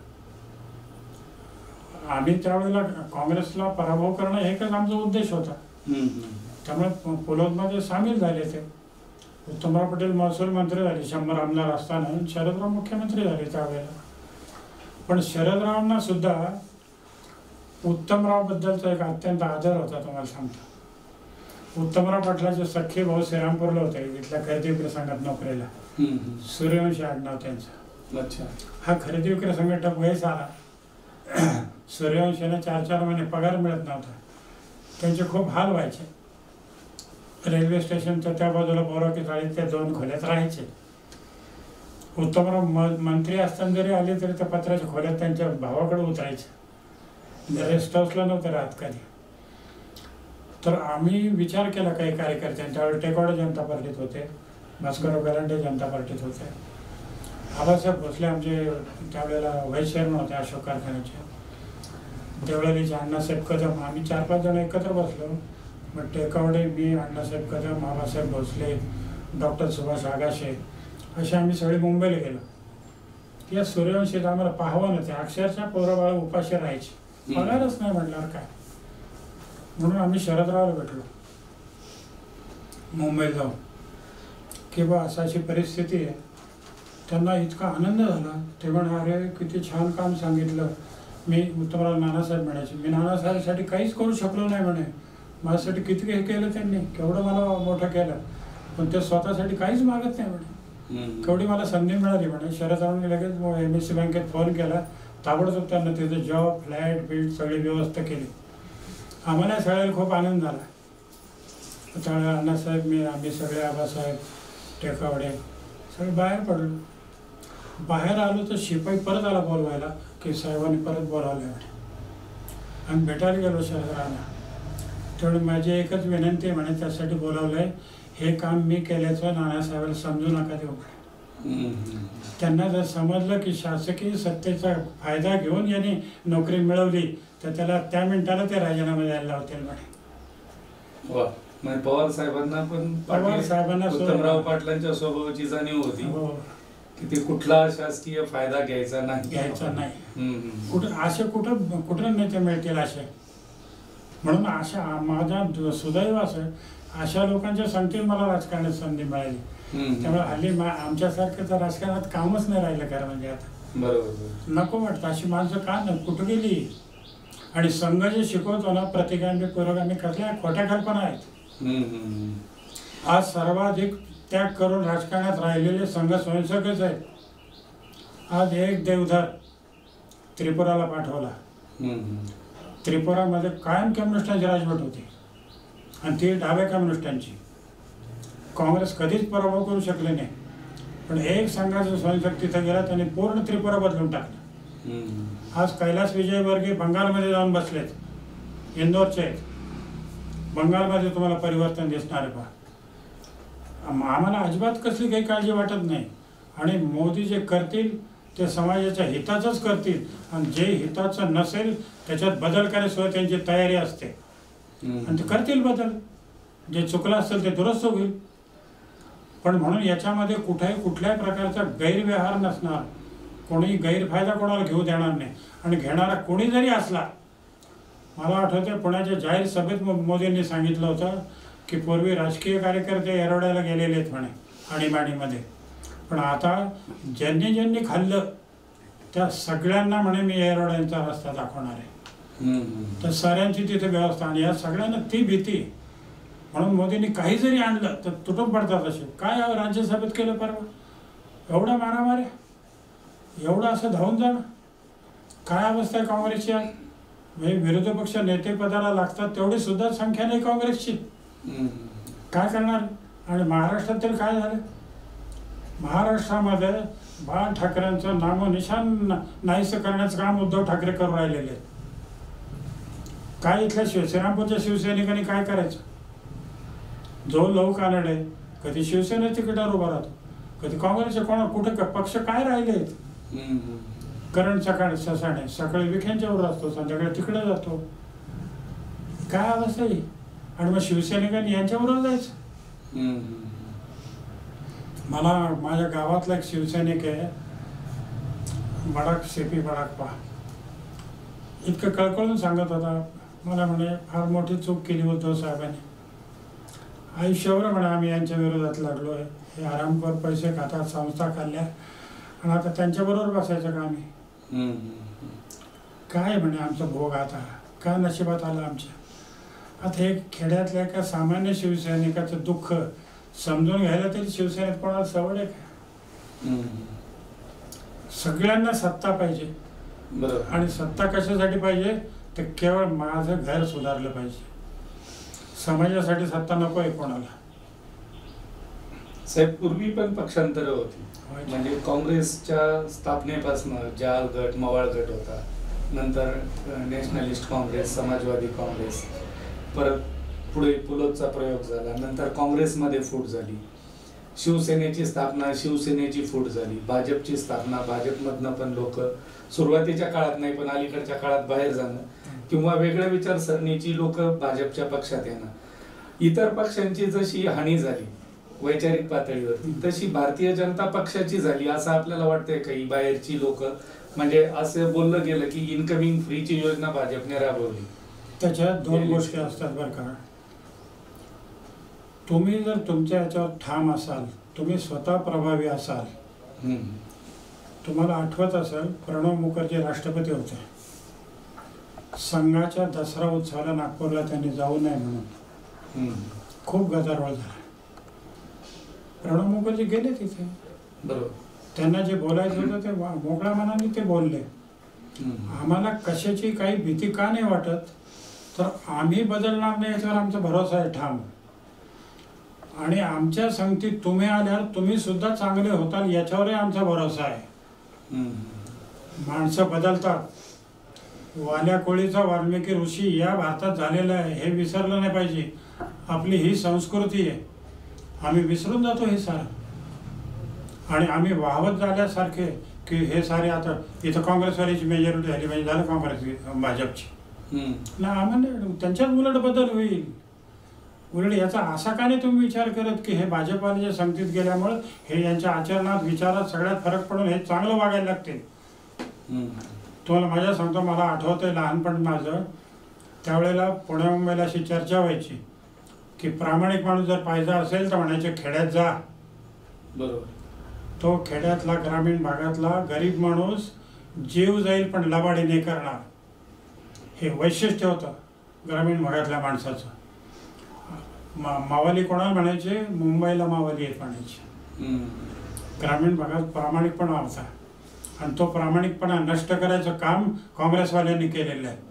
आम्ही त्यावेळेला काँग्रेसला पराभव करणं एकच आमचा उद्देश होता. त्यामुळे पुलतमध्ये सामील झाले ते. उत्तमराव पटेल महसूल मंत्री झाले 100 आमदार असताना, शरदराव मुख्यमंत्री झाले त्यावेळेला. पण शरदरावांना सुद्धा उत्तमराव बद्दलचा एक अत्यंत आदर होता. तुम्हाला सांगतो, उत्तमराव पाटलाचे सख्खे भाऊ श्रीरामपूरला होते, इथल्या खरेदी विक्री संघात नोकरीला. सूर्यवंशी आडनाव त्यांचं. अच्छा. हा खरेदी विक्री संघटक वयस आला. सूर्यवंशीला 4-4 महिने पगार मिळत नव्हता. त्यांचे खूप हाल व्हायचे. रेल्वे स्टेशनच्या त्या बाजूला बोराकी चाळीत त्या 2 खोल्यात राहायचे. उत्तमराव मंत्री असताना जरी आले तरी त्या पत्राच्या खोल्यात त्यांच्या भावाकडे उतरायचे. रेस्ट हाऊसला नव्हतं राहत कधी. तर आम्ही विचार केला काही कार्यकर्त्यांच्या, त्यावेळी टेकवाडे जनता पार्टीत होते, भास्करराव गलांडे जनता पार्टीत होते, आबासाहेब भोसले आमचे त्यावेळेला व्हाईस चेअरमन होते अशोक कारखान्याचे, देवळालीचे अण्णासाहेब कदम. आम्ही 4-5 जण एकत्र बसलो. मग टेकवाडे, मी, अण्णासाहेब कदम, आबासाहेब भोसले, डॉक्टर सुभाष आगाशे असे आम्ही सगळे मुंबईला गेलो. या सूर्यवंशीत आम्हाला पाहावं नव्हते. अक्षरशः पोरं उपाशी राहायची, पगारच नाही म्हटल्यावर काय. म्हणून आम्ही शरदरावाला भेटलो मुंबईत जाऊन की बा अशी परिस्थिती आहे. त्यांना इतका आनंद झाला. ते म्हणे, अरे किती छान काम सांगितलं. मी उत्तमराव नानासाहेब म्हणायचे, मी नानासाहेबसाठी काहीच करू शकलो नाही म्हणे. माझ्यासाठी किती हे केलं त्यांनी, केवढं मला मोठं केलं, पण ते स्वतःसाठी काहीच मागत नाही म्हणे. केवढी मला संधी मिळाली म्हणे. शरदरावांनी लगेच MSC बँकेत फोन केला. ताबडतोब त्यांना तिथे जॉब, फ्लॅट, बीट सगळी व्यवस्था केली. आम्हाला सगळ्याला खूप आनंद झाला. त्यावेळेला अण्णासाहेब, मी, आम्ही सगळे, आबासाहेब, टेकावडे सगळे बाहेर पडलो. बाहेर आलो तर शिपाई परत आला बोलवायला की साहेबांनी परत बोलावलं म्हणे. आम्ही भेटायला गेलो शरदरावांना. तेवढी माझी एकच विनंती आहे म्हणे, त्यासाठी बोलावलं आहे, हे काम मी केल्याचं नानासाहेबांना समजू नका देऊ. त्यांना जर समजलं की शासकीय सत्तेचा फायदा घेऊन यांनी नोकरी मिळवली तर त्याला त्या मिनिटाला ते राजीनामा द्यायला लावतील म्हणे. वा. म्हणजे पवार साहेबांना पण पवार साहेबांना उत्तमराव पाटलांच्या स्वभावाची जाणीव होती की ते कुठला शासकीय फायदा घ्यायचा नाही. कुठं नेते मिळतील असे. म्हणून अशा माझा सुदैव असं अशा लोकांच्या संगतीत मला राजकारणात संधी मिळाली. त्यामुळे हल्ली आमच्यासारखं राजकारणात कामच नाही राहिलं खरं म्हणजे. आता बरोबर नको वाटतं अशी माणसं का नाही, कुठं गेली. आणि संघ जे शिकवतो ना, प्रतिगामी पुरोगामी, कसल्या खोट्या कल्पना आहेत. आज सर्वाधिक त्याग करून राजकारणात राहिलेले संघ स्वयंसेवकच आहेत. आज एक देवधर त्रिपुराला पाठवला. त्रिपुरामध्ये कायम कम्युनिस्टांची राजवट होती आणि ती डाव्या कम्युनिस्टांची. काँग्रेस कधीच पराभव करू शकले नाही. पण एक संघाचा स्वयंसेवक तिथं गेला, त्यांनी पूर्ण त्रिपुरा बदलून टाकलं. आज कैलास विजयवर्गीय बंगालमध्ये जाऊन बसलेत, इंदोरचे आहेत. बंगालमध्ये तुम्हाला परिवर्तन दिसणार आहे पहा. आम्हाला अजिबात कसली काही काळजी वाटत नाही. आणि मोदी जे करतील ते समाजाच्या हिताचंच करतील. आणि जे हिताचं नसेल त्याच्यात बदल करायचं त्यांची तयारी असते. आणि ते करतील बदल. जे चुकलं असेल ते दुरुस्त होईल. पण म्हणून याच्यामध्ये कुठल्याही प्रकारचा गैरव्यवहार नसणार. कोणी गैरफायदा कोणाला घेऊ देणार नाही. आणि घेणारा कोणी जरी असला, मला आठवतं पुण्याच्या जाहीर सभेत मोदींनी सांगितलं होतं की पूर्वी राजकीय कार्यकर्ते एरोड्याला गेलेले आहेत म्हणे आणीबाणीमध्ये, पण आता ज्यांनी खाल्लं त्या सगळ्यांना म्हणे मी एरोड्यांचा रस्ता दाखवणार आहे. तर साऱ्यांची तिथे व्यवस्था. आणि या सगळ्यांना ती भीती. म्हणून मोदींनी काही जरी आणलं तर तुटून पडतात असे. काय राज्यसभेत केलं परवा, एवढा मारामाऱ्या, एवढं असं धावून जाणं. काय अवस्था आहे काँग्रेसची आज. म्हणजे विरोधी पक्ष नेतेपदाला लागतात तेवढी सुद्धा संख्या नाही काँग्रेसची. काय करणार. आणि महाराष्ट्रात तरी काय झालं. महाराष्ट्रामध्ये बाळा ठाकरेंचं नामोनिशान नाहीसं करण्याचं काम उद्धव ठाकरे करून राहिलेले. काय इथल्या श्रीरामपूरच्या शिवसैनिकांनी काय करायचं. जो लहू कानडे कधी शिवसेना तिकिटावर उभा राहतो, कधी काँग्रेसच्या, कोणा कुठे पक्ष काय राहिले. करण ससाणे सकाळी विखेंच्यावर असतो, संध्याकाळी तिकडे जातो. काय अवस्था आहे? आणि मग शिवसैनिकांनी यांच्याबरोबर जायचं. मला माझ्या गावातला एक शिवसैनिक आहे, बडाक सेपी बडाकपा, इतकं कळकळून सांगत होता मला, म्हणे फार मोठी चूक केली उद्धव साहेबांनी. आयुष्यभर म्हणे आम्ही यांच्या विरोधात लढलो आहे, हे आरामखोर पैसे खातात, संस्था खाल्ल्या, आणि आता त्यांच्याबरोबर बसायचं का आम्ही? काय म्हणे आमचा भोग आता काय नशिबात आलं आमच्या. आता हे खेड्यातल्या एका सामान्य शिवसैनिकाचं दुःख समजून घ्यायला तरी शिवसेनेत कोणाला सवड आहे का? सगळ्यांना सत्ता पाहिजे. आणि सत्ता कशासाठी पाहिजे? तर केवळ माझं घर सुधारलं पाहिजे, समाजासाठी सत्ता नको आहे कोणाला. साहेब, पूर्वी पण पक्षांतर होती, म्हणजे काँग्रेसच्या स्थापनेपासून जाल गट, मवाळ गट होता, नंतर नॅशनलिस्ट काँग्रेस, समाजवादी काँग्रेस, परत पुढे पुलोदचा प्रयोग झाला, नंतर काँग्रेसमध्ये फूट झाली, शिवसेनेची स्थापना, शिवसेनेची फूट झाली, भाजपची स्थापना, भाजपमधनं पण लोक सुरुवातीच्या काळात नाही पण अलीकडच्या काळात बाहेर जाणं किंवा वेगळ्या विचारसरणीची लोक भाजपच्या पक्षात येणं, इतर पक्षांची जशी हानी झाली वैचारिक पातळीवरती तशी भारतीय जनता पक्षाची झाली असं आपल्याला वाटतंय. काही बाहेरची लोक, म्हणजे असं बोललं गेलं की इनकमिंग फ्रीची योजना भाजपने राबवली. त्याच्यात दोन गोष्टी असतात बरं का. तुम्ही जर तुमच्या याच्यावर ठाम असाल, तुम्ही स्वतः प्रभावी असाल, तुम्हाला आठवत असेल प्रणव मुखर्जी राष्ट्रपती होते, संघाच्या दसरा उत्सवाला नागपूरला त्यांनी जाऊ नये म्हणून खूप गदारोळ झाला. प्रणव मुखर्जी गेले तिथे, बरोबर, त्यांना जे बोलायचं होतं ते मोकळ्या मनाने ते बोलले. आम्हाला कशाची काही भीती का नाही वाटत, तर आम्ही बदलणार नाही याच्यावर आमचा भरोसा आहे ठाम. आणि आमच्या संगतीत तुम्ही आल्यावर तुम्ही सुद्धा चांगले होताल याच्यावरही आमचा भरोसा आहे. माणसं बदलतात. वाल्या कोळीचा वाल्मिकी ऋषी या भारतात झालेला आहे, हे विसरलं नाही पाहिजे. आपली ही संस्कृती आहे, आम्ही विसरून जातो हे सारं. आणि आम्ही वाहवत झाल्यासारखे की हे सारे आता इथं काँग्रेसवाल्याची मेजॉरिटी झाली म्हणजे झालं काँग्रेस भाजपची ना, आम्हाला त्यांच्याच उलट बदल होईल. उलट याचा असा का नाही तुम्ही विचार करत की हे भाजपवाल्याच्या संगतीत गेल्यामुळे हे यांच्या आचरणात विचारात सगळ्यात फरक पडून हे चांगलं वागायला लागते. तुम्हाला माझ्या सांगतो, मला आठवतंय लहानपण माझं, त्यावेळेला पुण्या मुंबईला अशी चर्चा व्हायची की प्रामाणिक माणूस जर पाहिजे असेल तर म्हणायचे खेड्यात जा. बरोबर. तो खेड्यातला ग्रामीण भागातला गरीब माणूस जीव जाईल पण लबाडी नाही करणार, हे वैशिष्ट्य होतं ग्रामीण भागातल्या माणसाचं. मावाली कोणाला म्हणायचे? मुंबईला मावाली आहेत म्हणायचे. ग्रामीण भागात प्रामाणिकपणा होता आणि तो प्रामाणिकपणा नष्ट करायचं काम काँग्रेसवाल्यांनी केलेलं आहे.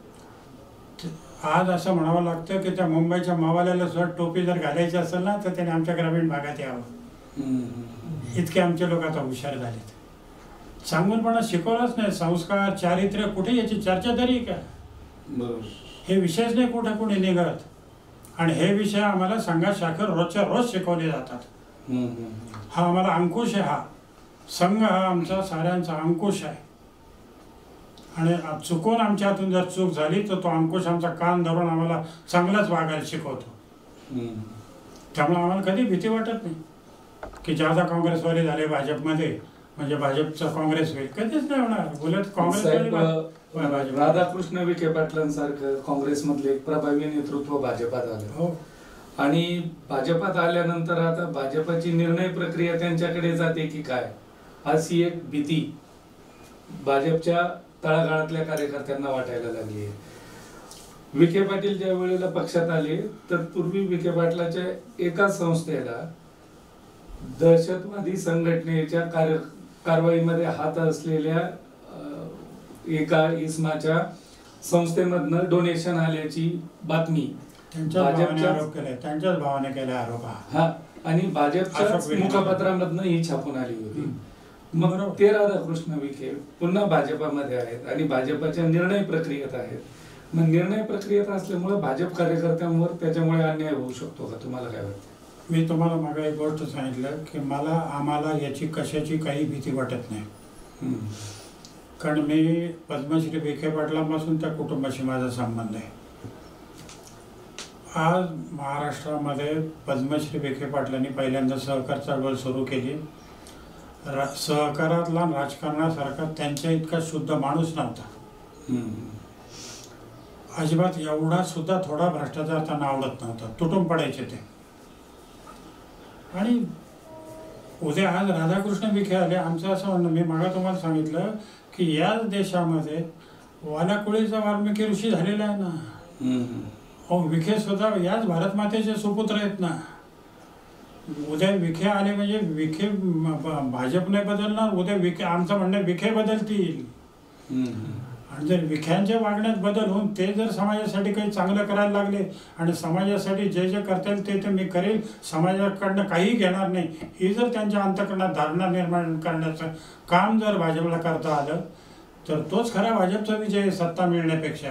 आज असं म्हणावं लागतं की त्या मुंबईच्या मावाल्याला सुद्धा टोपी जर घालायची असेल ना तर त्याने आमच्या ग्रामीण भागात यावं. इतके आमचे लोक आता हुशार झालेत. सांगूनपणा शिकवलाच नाही, संस्कार, चारित्र्य कुठे याची चर्चा तरी का? हे विषयच नाही कुठे कोणी निघत. आणि हे विषय आम्हाला संघात शाखेवर रोजच्या रोज शिकवले जातात. हा आम्हाला अंकुश आहे. हा संघ हा आमचा साऱ्यांचा अंकुश आहे. आणि चुकून आमच्या हातून जर चूक झाली तर तो अंकुश आमचा कान धरून आम्हाला चांगलंच वागायला शिकवतो. त्यामुळे आम्हाला कधी भीती वाटत नाही की ज्यादा काँग्रेसवाले झाले भाजपमध्ये म्हणजे भाजपचा काँग्रेस होईल. कधीच नाही होणार. उलट काँग्रेस राधाकृष्ण विखे पाटलांसारखं काँग्रेसमधले एक प्रभावी नेतृत्व भाजपात आलं. हो. आणि भाजपात आल्यानंतर आता भाजपाची निर्णय प्रक्रिया त्यांच्याकडे जाते की काय, अशी एक भीती भाजपच्या तळागाळातल्या कार्यकर्त्यांना वाटायला लागली आहे. विखे पाटील ज्या वेळेला पक्षात आले तर पूर्वी विखे पाटलाच्या एका संस्थेला दहशतवादी संघटनेच्या कारवाईमध्ये हात असलेल्या एका इस्माच्या संस्थेमधनं डोनेशन आल्याची बातमी त्यांच्याच भावाने केला आरोप हा, आणि भाजपच्या मुखपत्रामधनं ही छापून आली होती. मग ते राधाकृष्ण विखे पुन्हा भाजपामध्ये आहेत आणि भाजपाच्या निर्णय प्रक्रियेत आहेत. मग निर्णय प्रक्रियेत असल्यामुळे भाजप कार्यकर्त्यांवर त्याच्यामुळे अन्याय होऊ शकतो का? तुम्हाला काय वाटतं? मी तुम्हाला मागे एक गोष्ट सांगितलं की आम्हाला याची कशाची काही भीती वाटत नाही. कारण मी पद्मश्री विखे पाटलांपासून त्या कुटुंबाशी माझा संबंध आहे. आज महाराष्ट्रामध्ये पद्मश्री विखे पाटलांनी पहिल्यांदा सहकार चळवळ सुरू केली. सहकारातला राजकारणासारखा त्यांच्या इतका शुद्ध माणूस नव्हता. अजिबात एवढा सुद्धा थोडा भ्रष्टाचार त्यांना आवडत नव्हता. तुटून पडायचे ते. आणि उद्या आज राधाकृष्ण विखे आले. आमचं असं म्हणणं, मी मागं तुम्हाला सांगितलं की याच देशामध्ये वालाकुळीचा वाल्मिकी ऋषी झालेला आहे ना. विखे सुद्धा याच भारत मातेचे सुपुत्र आहेत ना. उद्या विखे आले म्हणजे विखे भाजप नाही बदलणार. उद्या विखे, आमचं म्हणणं विखे बदलतील. आणि जर विख्यांच्या वागण्यात बदल होऊन ते जर समाजासाठी काही चांगलं करायला लागले आणि समाजासाठी जे जे करता येईल ते मी करेल, समाजाकडनं काही घेणार नाही, ही जर त्यांच्या अंतःकरणात धारणा निर्माण करण्याचं काम जर भाजपला करता आलं तर तोच खरा भाजपचा विजय, सत्ता मिळण्यापेक्षा.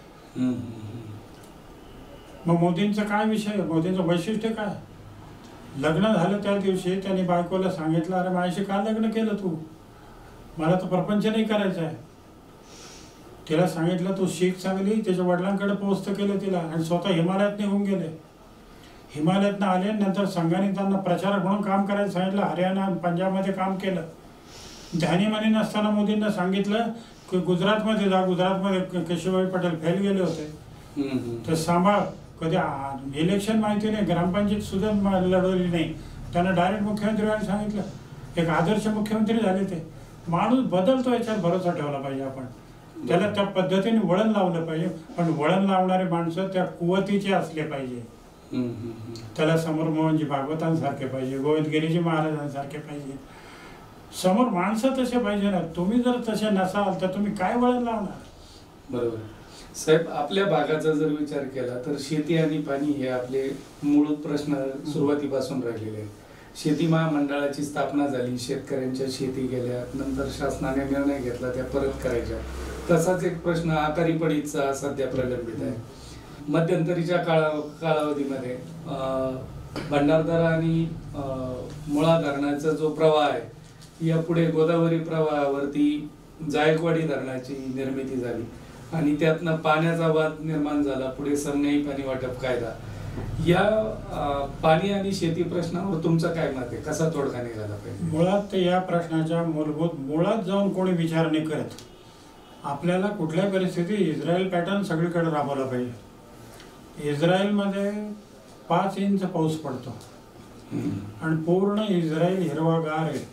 मग मोदींचा काय विषय, मोदींचं वैशिष्ट्य काय? लग्न झालं त्या दिवशी त्यांनी बायकोला सांगितलं, अरे माझ्याशी का लग्न केलं तू, मला तर प्रपंच नाही करायचा आहे. तिला सांगितलं तू शिक चांगली. त्याच्या वडिलांकडे पोहोचतं केलं तिला आणि स्वतः हिमालयात निघून गेले. हिमालयातनं आले, नंतर संघाने त्यांना प्रचारक म्हणून काम करायला सांगितलं. हरियाणा पंजाबमध्ये काम केलं. ध्यानीमनी नसताना मोदींना सांगितलं की गुजरातमध्ये जा. गुजरातमध्ये केशुभाई पटेल फेल गेले होते, तर सांभाळ. कधी इलेक्शन माहिती नाही, ग्रामपंचायत सुद्धा लढवली नाही. त्यांना डायरेक्ट मुख्यमंत्री व्हायला सांगितलं. एक आदर्श मुख्यमंत्री झाले ते. माणूस बदलतो याच्यात भरोसा ठेवला पाहिजे आपण. त्याला त्या पद्धतीने वळण लावलं पाहिजे. पण वळण लावणारे माणसं त्या कुवतीचे असले पाहिजे. त्याला समोर मोहनजी भागवतांसारखे पाहिजे, गोविंदगिरीजी महाराजांसारखे पाहिजे. समोर माणसं तसे पाहिजे ना. तुम्ही जर तसे नसाल तर तुम्ही काय वळण लावणार? बरोबर साहेब, आपल्या भागाचा जर विचार केला तर शेती आणि पाणी हे आपले मूळ प्रश्न सुरुवातीपासून राहिलेले आहेत. शेती महामंडळाची स्थापना झाली, शेतकऱ्यांच्या शेती गेल्या, नंतर शासनाने निर्णय घेतला त्या परत करायच्या. तसाच एक प्रश्न आकारी पडीचा सध्या प्रलंबित आहे. मध्यंतरीच्या कालावधीमध्ये भंडारदरा आणि मुळा धरणाचा जो प्रवाह आहे, यापुढे गोदावरी प्रवाहावरती जायकवाडी धरणाची निर्मिती झाली आणि त्यातनं पाण्याचा वाद निर्माण झाला. पुढे समन्यायी पाणी वाटप कायदा. या पाणी आणि शेती प्रश्नावर तुमचं काय मत आहे? कसा तोडगा निघाला पाहिजे? मुळात या प्रश्नाच्या मूलभूत मुळात जाऊन कोणी विचार नाही करत. आपल्याला कुठल्याही परिस्थितीत इस्रायल पॅटर्न सगळीकडे राबवला पाहिजे. इस्रायलमध्ये 5 इंच पाऊस पडतो आणि पूर्ण इस्रायल हिरवागार आहे.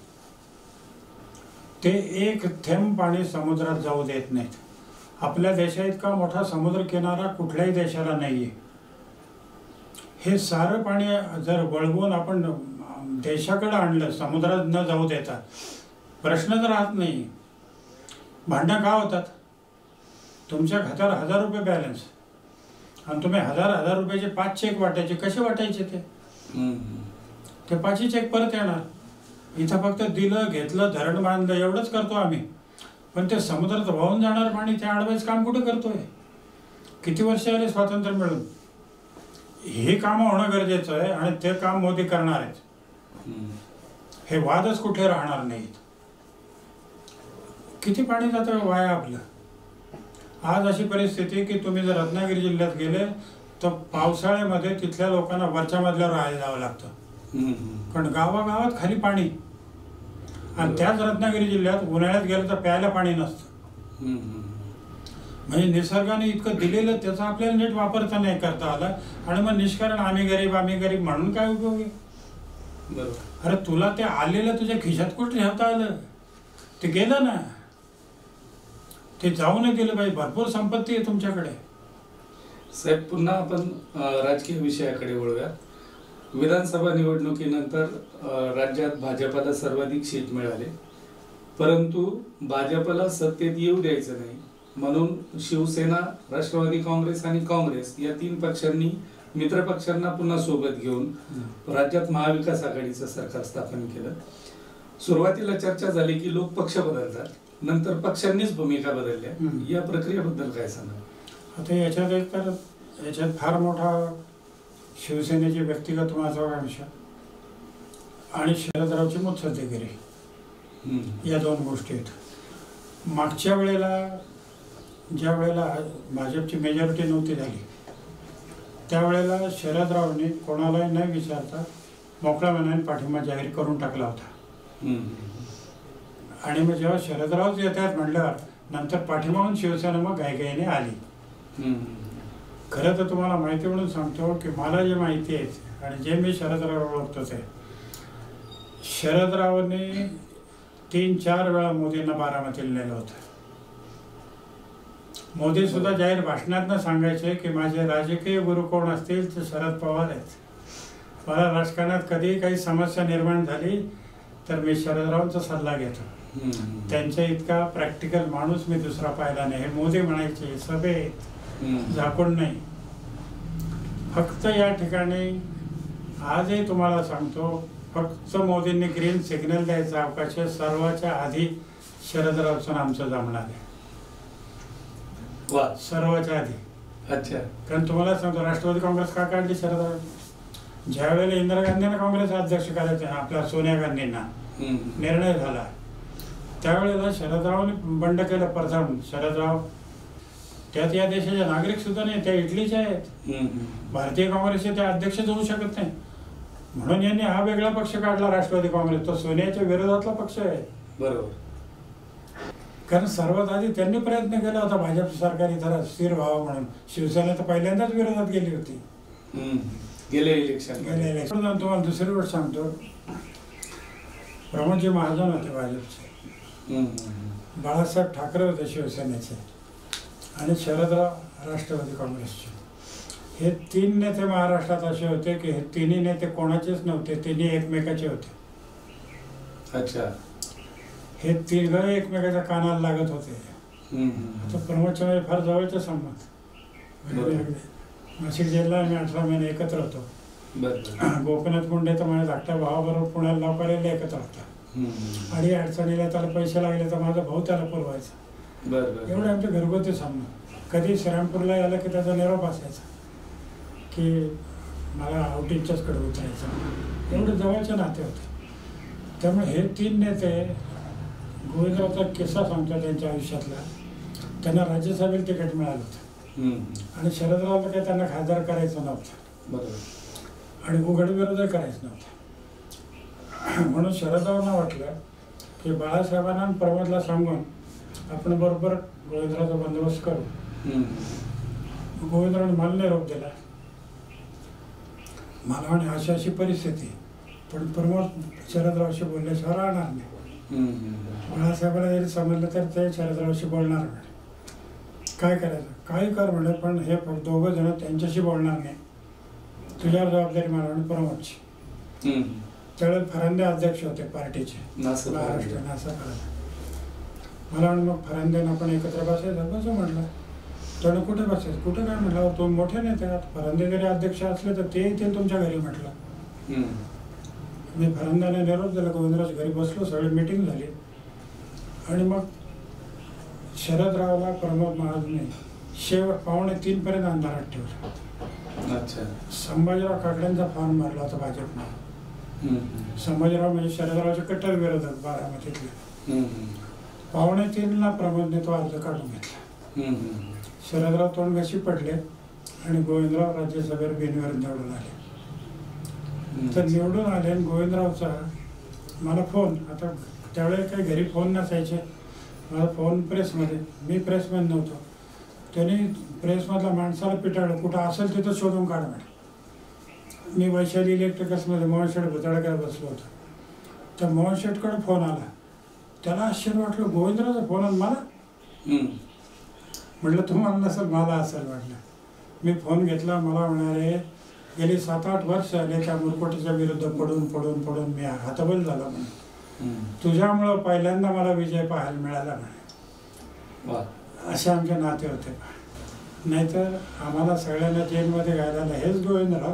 ते एक थेंब पाणी समुद्रात जाऊ देत नाहीत. आपल्या देशा इतका मोठा समुद्र किनारा कुठल्याही देशाला नाहीये. हे सारं पाणी जर वळवून आपण देशाकडे आणलं, समुद्रात न जाऊ देता, प्रश्नच राहत नाही. भांडणं का होतात? तुमच्या खात्यावर 1000 रुपये बॅलन्स आणि तुम्ही 1000 रुपयाचे 5 चेक वाटायचे. कसे वाटायचे ते 5ही चेक परत येणार. इथं फक्त दिलं, घेतलं, धरण बांधलं एवढंच करतो आम्ही. पण ते समुद्रात वाहून जाणार पाणी त्या अडवायचं काम कुठं करतोय? किती वर्ष आले स्वातंत्र्य मिळून? हे काम होणं गरजेचं आहे आणि ते काम मोदी करणार आहेत. हे वादच कुठे राहणार नाहीत. किती पाणी जातं वाया आपलं. आज अशी परिस्थिती की तुम्ही जर रत्नागिरी जिल्ह्यात गेले तर पावसाळ्यामध्ये तिथल्या लोकांना वरच्या मजल्यावर राहायला जावं लागतं. कारण गावागावात खाली पाणी. आणि त्याच रत्नागिरी जिल्ह्यात उन्हाळ्यात गेलं तर प्यायला पाणी नसतं. म्हणजे निसर्गाने इतकं दिलेलं त्याचा आपल्याला नीट वापरता नाही करता आला. आणि मग निष्कारण आम्ही गरीब म्हणून काय उपयोग आहे? अरे तुला ते आलेलं तुझ्या खिशात कुठे ठेवता आलं? ते गेलं ना. ते जाऊ नाही दिलं पाहिजे. भरपूर संपत्ती आहे तुमच्याकडे. साहेब, पुन्हा आपण राजकीय विषयाकडे वळूया. विधानसभा निवडणुकीनंतर राज्यात भाजपला सर्वाधिक सीट मिळाले, परंतु भाजपला सत्तेत येऊ द्यायचं नाही म्हणून शिवसेना, राष्ट्रवादी काँग्रेस आणि काँग्रेस या 3 पक्षांनी मित्र पक्षांना पुन्हा सोबत घेऊन राज्यात महाविकास आघाडीचं सरकार स्थापन केलं. सुरुवातीला चर्चा झाली की लोक पक्ष बदलतात, नंतर पक्षांनीच भूमिका बदलल्या. या प्रक्रियेबद्दल काय सांगा? आता याच्यात फार मोठा शिवसेनेची व्यक्तिगत महत्वाकांक्षा आणि शरदरावची मुत्सद्देगिरी या 2 गोष्टी आहेत. मागच्या वेळेला ज्या वेळेला भाजपची मेजॉरिटी नव्हती झाली त्यावेळेला शरदरावांनी कोणालाही न विचारता मोकळ्या मनाने पाठिंबा जाहीर करून टाकला होता. आणि मग जेव्हा शरदरावच येत आहेत म्हटल्यावर नंतर पाठिंबाहून शिवसेना मग घाईघाईने आली. खरं तर तुम्हाला माहिती म्हणून सांगतो की मला जे माहिती आहे आणि जे मी शरदराव ओळखतो ते शरदरावांनी 3-4 वेळा मोदींना बारामतीला नेलं होतं. मोदी सुद्धा जाहीर भाषणात सांगायचे की माझे राजकीय गुरु कोण असतील ते शरद पवार आहेत. मला राजकारणात कधीही काही समस्या निर्माण झाली तर मी शरदरावांचा सल्ला घेतो. त्यांच्या इतका प्रॅक्टिकल माणूस मी दुसरा पाहिला नाही हे मोदी म्हणायचे सभेत झाकून नाही. फक्त या ठिकाणी आजही तुम्हाला सांगतो फक्त मोदींनी ग्रीन सिग्नल द्यायचा अवकाश सर्वाच्या आधी शरदरावचं आमचं जमणार आहे. सर्वाच्या आधी. अच्छा. कारण तुम्हाला सांगतो राष्ट्रवादी काँग्रेस का काढली शरदराव? ज्या वेळेला इंदिरा गांधींना काँग्रेस अध्यक्ष करायचे आपल्या सोनिया गांधींना निर्णय झाला त्यावेळेला शरदरावने बंड केलं प्रथम. शरदराव त्यात या देशाचे नागरिक सुद्धा नाही, त्या इटलीचे आहेत. भारतीय काँग्रेसचे ते अध्यक्षच होऊ शकत नाही म्हणून यांनी हा वेगळा पक्ष काढला राष्ट्रवादी काँग्रेस. तो सोनियाच्या विरोधातला पक्ष आहे. बरोबर. कारण सर्वात आधी त्यांनी प्रयत्न केला होता भाजप सरकार इथं स्थिर व्हावं म्हणून. शिवसेना तर पहिल्यांदाच विरोधात गेली होती गेले इलेक्शन. तुम्हाला दुसरी गोष्ट सांगतो. प्रमोदजी महाजन होते भाजपचे, बाळासाहेब ठाकरे होते शिवसेनेचे आणि शरदराव राष्ट्रवादी काँग्रेसचे. हे 3 नेते महाराष्ट्रात असे होते की हे तिन्ही नेते कोणाचेच नव्हते, तिन्ही एकमेकाचे होते. अच्छा. हे तिघं एकमेकाच्या कानाला लागत होते. आता प्रमोदच्या फार जवळचे संबंध. नाशिक जिल्हा आम्ही 18 महिने एकत्र होतो. गोपीनाथ मुंडे तर माझ्या धाकट्या भावाबरोबर पुण्याला नोकरीला एकत्र होता. आणि अडचणीला त्याला पैसे लागले तर माझा भाऊ त्याला पुरवायचा. एवढे आमचे घरगुती सामना. कधी श्रीरामपूरला आलं की त्याचा निरोप असायचा की मला आउटिंगच्याचकडे उतरायचं. एवढे जवळचे नाते होते. त्यामुळे हे 3 नेते गोविंदरावचा किस्सा सांगतो त्यांच्या आयुष्यातला. त्यांना राज्यसभेला तिकीट मिळालं होतं आणि शरदरावला काही त्यांना खासदार करायचं नव्हतं आणि उघड विरोधही करायचं नव्हतं. म्हणून शरदरावांना वाटलं की बाळासाहेबांना प्रमोदला सांगून आपण बरोबर गोविंदरावचा बंदोबस्त करू. गोविंदरावने मला निरोप दिला. मला म्हणे अशी अशी परिस्थिती पण प्रमोद शरदरावशी बोलल्याशिवाय राहणार नाही. बाळासाहेबांना जरी समजलं तर ते शरदरावशी बोलणार म्हणे. काय करायचं? काही कर म्हणे पण हे 2 जण त्यांच्याशी बोलणार नाही. तुझ्यावर जबाबदारी मला म्हणे प्रमोदची. त्यावेळेस फरांदे अध्यक्ष होते पार्टीचे महाराष्ट्र नासा फरांदे. मला म्हणे मग फरांदेनं आपण एकत्र बसायचं. बसं म्हटलं. त्यानं कुठे बसायचं? कुठं काय म्हटलं? तो मोठे नेते फरांदे जरी अध्यक्ष असले तर ते येतील तुमच्या घरी म्हटलं. मी फरांद्याने निरोप दिला. गोविंदरावच्या घरी बसलो. सगळी मीटिंग झाली आणि मग शरदरावला प्रमोद महाजनने शेवट 2:45 पर्यंत अंधारात ठेवलं. अच्छा. संभाजीराव काकड्यांचा फॉर्म मारला होता भाजपनं. संभाजीराव म्हणजे शरदरावचे कट्टर विरोधक बारामतीतले. 2:45ला प्रमोदने तो अर्ज काढून घेतला. शरदराव तोंडघशी पडले आणि गोविंदराव राज्यसभेवर बिनविरोध निवडून आले. तर निवडून आले आणि गोविंदरावचा मला फोन. आता त्यावेळेला काही घरी फोन नसायचे. मला फोन प्रेसमध्ये. मी प्रेसमध्ये नव्हतो. त्यांनी प्रेसमधल्या माणसाला पिटाळलं. कुठं असेल तिथं शोधून काढ म्हणे. मी वैशाली इलेक्ट्रिकल्समध्ये मोहनशेठ भुताळकर बसलो होतो. त्या मोहनशेठकडे फोन आला. त्याला आश्चर्य वाटलं. गोविंदरावचा फोन आला मला. म्हटलं तुम्हाला नसेल मला असेल म्हटलं. मी फोन घेतला. मला म्हणाले गेली 7-8 वर्ष आले त्या मुरकोटीच्या विरुद्ध पडून पडून पडून मी हातबल झाला म्हणे. तुझ्यामुळं पहिल्यांदा मला विजय पाहायला मिळाला म्हणे. असे आमचे नाते होते. नाहीतर आम्हाला सगळ्यांना जेलमध्ये घालायला हेच गोविंदराव.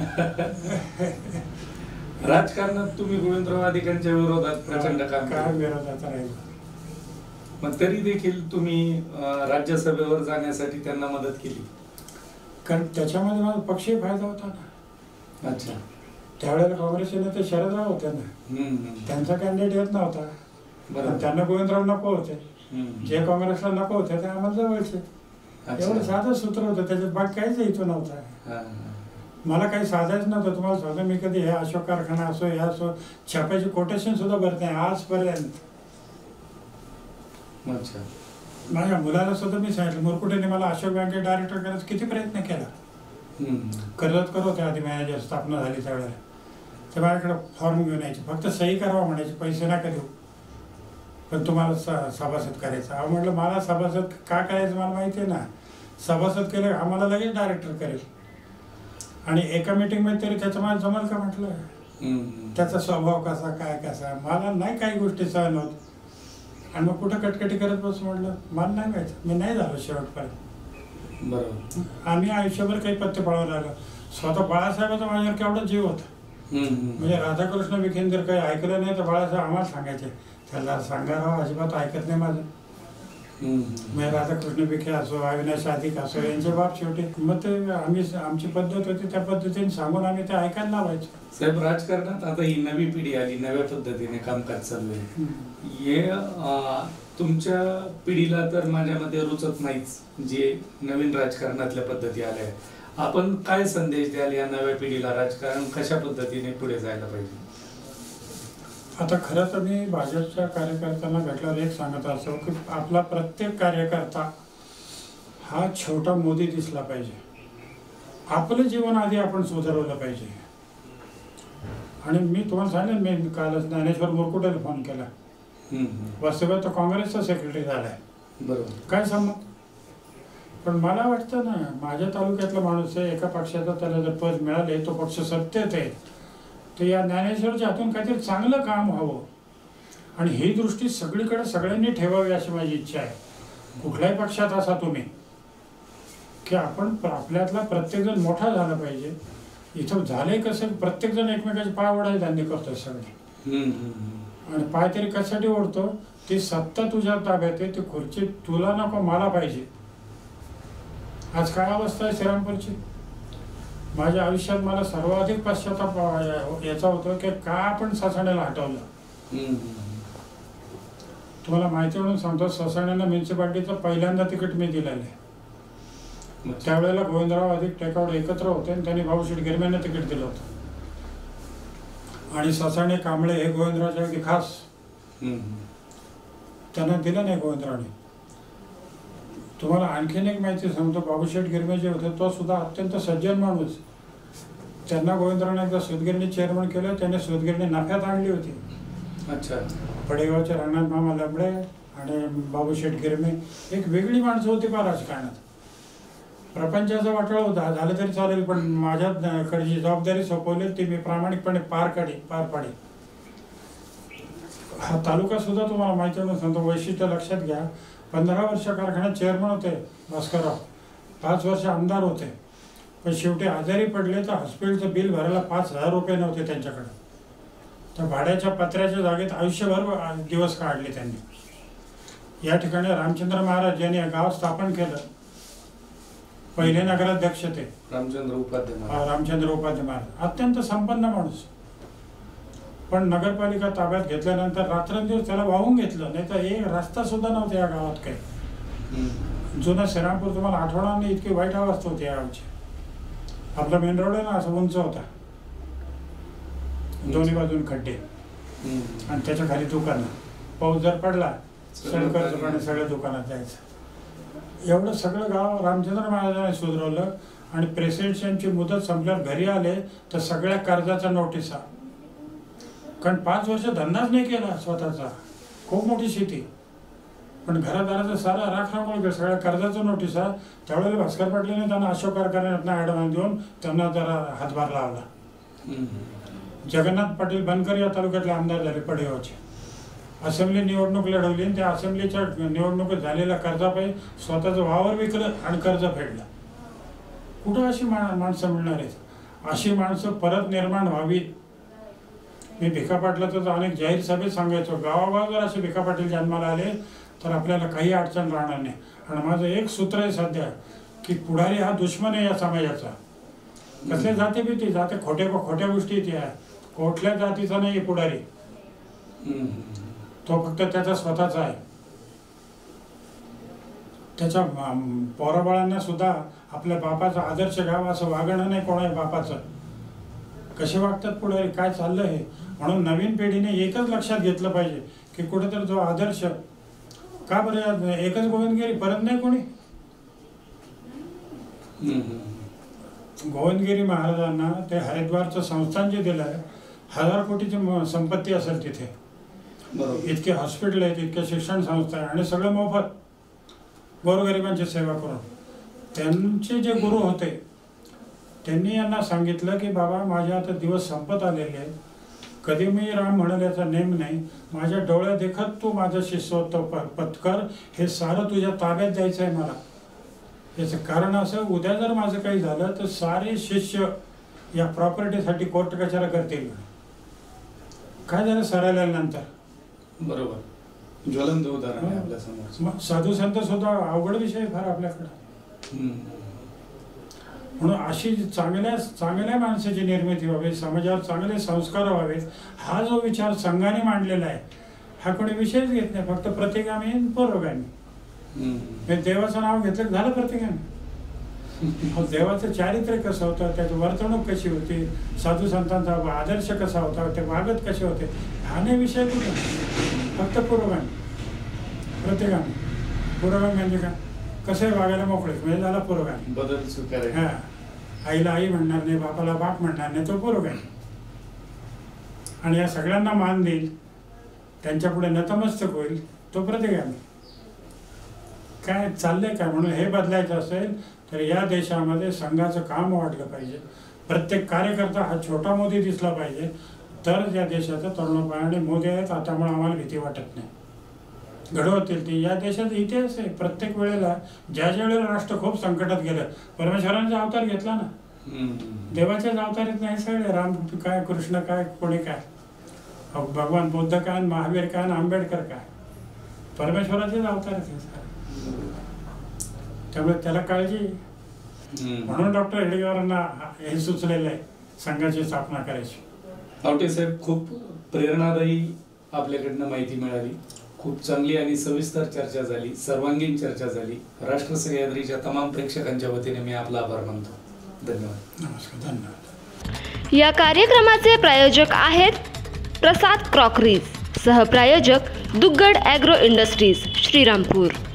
राजकारणात तुम्ही गोविंदराव अधिकाऱ्यांच्या विरोधात प्रचंड काय विरोधात राहिलो. मग तरी देखील तुम्ही राज्यसभेवर जाण्यासाठी त्यांना मदत केली. कारण त्याच्यामध्ये माझा पक्षही फायदा होता ना. अच्छा. त्यावेळेला काँग्रेसचे नेते शरदराव होते ना. त्यांचा कॅन्डिडेट येत नव्हता. त्यांना गोविंदराव नको होते. जे काँग्रेसला नको होते ते आम्हाला जवळचे. एवढं साधं सूत्र होतं, त्याच्यात बाकी काहीच इथं नव्हता. मला काही साधायच नव्हतं. तुम्हाला सांगतो, मी कधी हे अशोक कारखाना असो हे असो छाप्याची कोटेशन सुद्धा भरत नाही आजपर्यंत. माझ्या मुलाला सुद्धा मी सांगितलं, मुरकुटेने मला अशोक बँकेत डायरेक्टर करायचा किती प्रयत्न केला. कर्जत करत होते आधी मॅनेजर स्थापना झाली त्यावेळेला. ते माझ्याकडे फॉर्म घेऊन यायचे, फक्त सही करावा म्हणायचे, पैसे नका देऊ, पण तुम्हाला सभासद करायचं. अहो म्हटलं, मला सभासद का करायचं मला माहिती आहे ना. सभासद केलं आम्हाला लगेच डायरेक्टर करेल, आणि एका मीटिंगमध्ये तरी त्याचं मला जमल का म्हटलं. त्याचा स्वभाव कसा काय कसा मला नाही काही गोष्टी सहन होत. आणि मग कुठं कटकटी करत बसू म्हटलं, मला नाही माहिती. मी नाही झालो शेवटपर्यंत. बरोबर. आम्ही आयुष्यभर काही पत्ते पळवून राहिलो. स्वतः बाळासाहेबाचा माझ्यावर केवढा जीव होता. म्हणजे राधाकृष्ण विखेन जर काही ऐकलं नाही तर बाळासाहेब आम्हाला सांगायचे, त्याला सांगा राव अजिबात ऐकत नाही माझं. म्हणजे राधाकृष्ण विखे असो, अविनाश अधिक असो, यांचे बाप शेवटी. मग ते आम्ही आमची पद्धत होती त्या पद्धतीने सांगून आम्ही ते ऐकायला लावायचो. साहेब, राजकारणात आता ही नवी पिढी आली, नव्या पद्धतीने कामकाज चालू आहे. हे तुमच्या पिढीला तर माझ्या मते रुचत नाहीच, जे नवीन राजकारणातल्या पद्धती आल्या. आपण काय संदेश द्याल या नव्या पिढीला, राजकारण कशा पद्धतीने पुढे जायला पाहिजे? आता खरं तर मी भाजपच्या कार्यकर्त्यांना भेटल्यावर एक सांगत असतो की आपला प्रत्येक कार्यकर्ता हा छोटा मोदी दिसला पाहिजे. आपलं जीवन आधी आपण सुधारवलं पाहिजे. आणि मी तुम्हाला सांगितलं, मी कालच ज्ञानेश्वर मुरकुटेला फोन केला. वास्तव्यात तो काँग्रेसचा सेक्रेटरी झालाय. बरोबर. काय संमत. पण मला वाटतं ना, माझ्या तालुक्यातला माणूस आहे, एका पक्षाचा त्याला जर पद मिळाले, तो पक्ष सत्तेत आहे, तर या ज्ञानेश्वरच्या हातून काहीतरी चांगलं काम व्हावं. आणि ही दृष्टी सगळीकडे सगळ्यांनी ठेवावी अशी माझी इच्छा आहे. कुठल्याही पक्षात असा तुम्ही, की आपण आपल्यातला प्रत्येकजण मोठा झाला पाहिजे. इथं झालंय कसं, प्रत्येकजण एकमेकाचे पाय ओढायला धंदे करतोय सगळे. आणि पाय तरी कशासाठी ओढतो, ती सत्ता तुझ्या ताब्यात आहे, ती खुर्ची तुला नको मला पाहिजे. आज काय अवस्था आहे श्रीरामपूरची. माझ्या आयुष्यात मला सर्वाधिक पश्चाताप याचा होतो की का आपण ससाण्याला हटवलं. तुम्हाला माहिती म्हणून सांगतो, ससाण्याला म्युन्सिपाल्टीचं पहिल्यांदा तिकीट मी दिलेलं आहे. त्यावेळेला गोविंदराव अधिक टेकावड एकत्र होते आणि त्यांनी भाऊशेठ गिरम्यांना तिकीट दिलं होतं. आणि ससाणे कांबळे हे गोविंदरावच्या अगदी खास, त्यांना दिलं नाही गोविंदरावने. तुम्हाला आणखीन एक माहिती सांगतो, बाबूशेठ गिरमे जे होते तो सुद्धा अत्यंत सज्जन माणूस. त्यांना गोविंदरावने एकदा सूतगिरणी चेअरमन केलं. त्याने सूतगिरणी नफ्यात आणली होती. अच्छा. पडेगावचे रंगनाथ मामा लबडे आणि बाबूशेठ गिरमे एक वेगळी माणसं होती पा राजकारणात. प्रपंचाचा वाटाळा होता, झालं तरी चालेल, पण माझ्याकडे जी जबाबदारी सोपवली ती मी प्रामाणिकपणे पार पाडी. हा तालुका सुद्धा तुम्हाला माहिती म्हणून सांगतो, वैशिष्ट्य लक्षात घ्या. 15 वर्ष कारखान्यात चेअरमन होते भास्करराव, 5 वर्ष आमदार होते, पण शेवटी आजारी पडले तर हॉस्पिटलचं बिल भरायला 5,000 रुपये नव्हते त्यांच्याकडे. तर भाड्याच्या पत्र्याच्या जागेत आयुष्यभर दिवस काढले त्यांनी. या ठिकाणी रामचंद्र महाराज यांनी गाव स्थापन केलं. पहिले नगराध्यक्ष ते रामचंद्र उपाध्याय महाराज, अत्यंत संपन्न माणूस. पण नगरपालिका ताब्यात घेतल्यानंतर रात्रंदिवस त्याला वाहून घेतलं, नाही तर एक रस्ता सुद्धा नव्हता या गावात काही. जुनं श्रीरामपूर तुम्हाला आठवणार नाही, इतकी वाईट अवस्था होती या गावची. आपला मेन रोड आहे ना, असं उंच होता, दोन्ही बाजून खड्डे आणि त्याच्या खाली दुकानं. पाऊस जर पडला सडकरचं पाणी सगळ्या दुकानात जायचं. एवढं सगळं गाव रामचंद्र महाराजांनी सुधारवलं. आणि प्रेसिडेंटची मुदत संपल्यावर घरी आले तर सगळ्या कर्जाचा नोटिसा. कारण 5 वर्ष धंदाच नाही केला स्वतःचा, खूप मोठी शेती, पण घरादाराचं सारा राखरामुळे सगळ्या कर्जाचं नोटिसा. त्यावेळेला भास्कर पाटलांनी त्यांना अशोक कारखान्यातनं ॲडव्हान्स देऊन त्यांना जरा हातभार लावला. जगन्नाथ पाटील बनकर या तालुक्यातले आमदार झाले पडेगावचे. असेंब्ली निवडणूक लढवली आणि त्या असेंब्लीच्या निवडणुकीत झालेल्या कर्जापायी स्वतःचं वावर विकलं आणि कर्ज फेडलं. कुठं अशी माणसं मिळणार आहेत? अशी माणसं परत निर्माण व्हावीत. मी भिका पाटलाचं अनेक जाहीर सभेत सांगायचो, गावागाव जर असे भिका पाटील जन्माला आले तर आपल्याला काही अडचण राहणार नाही. आणि माझं एक सूत्र आहे सध्या, की पुढारी हा दुश्मन आहे या समाजाचा. कसल्या जाती भीती जाते, खोट्या गोष्टी त्या, कुठल्या जातीचा नाही पुढारी, तो फक्त त्याचा स्वतःचा आहे. त्याच्या पोराबाळांना सुद्धा आपल्या बापाचा आदर्श घ्यावा असं वागणं नाही कोणा बापाचं. कसे वागतात पुढे, काय चाललं हे. म्हणून नवीन पिढीने एकच लक्षात घेतलं पाहिजे की कुठेतरी जो आदर्श, का बरं एकच गोविंदगिरी परत नाही कोणी. गोविंदगिरी महाराजांना ते हरिद्वारचं संस्थान जे दिलं आहे, 1000 कोटीची संपत्ती असेल तिथे. इतके हॉस्पिटल आहेत, इतके शिक्षण संस्था आहे आणि सगळं मोफत गोरगरिबांची सेवा करून. त्यांचे जे गुरु होते त्यांनी यांना सांगितलं की बाबा माझे आता दिवस संपत आलेले आहेत, कधी मी राम म्हणाल याचा नेम नाही, माझ्या डोळ्या देखत तू माझं शिष्यत्व पत्कर, हे सारं तुझ्या ताब्यात द्यायचं आहे मला. याचं कारण असं, उद्या जर माझं काही झालं तर सारे शिष्य या प्रॉपर्टीसाठी कोर्ट कचरा करतील. काय झालं सरायल्यानंतर, बरोबर, ज्वलंत उदाहरण आहे आपल्या समोर. साधू संत सुद्धा अवघड विषय फार आपल्याकडं. म्हणून अशी चांगल्या माणसाची निर्मिती व्हावी, समाजावर चांगले संस्कार व्हावेत, हा जो विचार संघाने मांडलेला आहे हा कोणी विषयच घेत नाही. फक्त प्रतिगामी पुरोगामी. देवाचं नाव घेतलं झालं प्रतिगामी. देवाचं चारित्र्य कसं होतं, त्याची वर्तणूक कशी होती, साधू संतांचा आदर्श कसा होता, ते वागत कसे होते, हा नाही विषय कुठे. फक्त पुरोगामी, प्रतिगामी. पुरोगामी म्हणजे काय, कसे वागायला मोकळे म्हणजे झाला पुरोगामी. बदल स्वीकारायचा. हा, आईला आई म्हणणार नाही, बापाला बाप म्हणणार नाही, तो पुरोगामी. आणि या सगळ्यांना मान देईल, त्यांच्या पुढे नतमस्तक होईल, तो प्रतिगामी. काय चाललंय काय. म्हणून हे बदलायचं असेल तर या देशामध्ये संघाचं काम वाढलं पाहिजे. प्रत्येक कार्यकर्ता हा छोटा मोदी दिसला पाहिजे, तर या देशाचं तरुणोपाय. आणि मोदी आहेत त्यामुळे आम्हाला भीती वाटत नाही. घडवतील ते. या देशात इतिहास आहे, प्रत्येक वेळेला ज्या वेळेला राष्ट्र खूप संकटात गेलं, परमेश्वरांचा अवतार घेतला ना. देवाच्याच अवतारीत नाही सगळे, राम काय, कृष्ण काय, कोणी काय, भगवान बुद्ध काय, महावीर काय, आंबेडकर काय, परमेश्वराचेच अवतार आहेत. त्यामुळे त्याला काळजी. म्हणून डॉक्टर हेडगेवारांना हे सुचलेलं आहे संघाची स्थापना करायची. आवटे साहेब, खूप प्रेरणादायी आपल्याकडनं माहिती मिळाली. खूप चांगली आणि सविस्तर चर्चा झाली, सर्वांगीण चर्चा झाली. राष्ट्र सह्याद्रीच्या तमाम प्रेक्षकांच्या वतीने मी आपला आभार मानतो. धन्यवाद. नमस्कार, धन्यवाद. या कार्यक्रमाचे प्रायोजक आहेत प्रसाद क्रॉकरीज, सहप्रायोजक दुग्गड ॲग्रो इंडस्ट्रीज, श्रीरामपूर.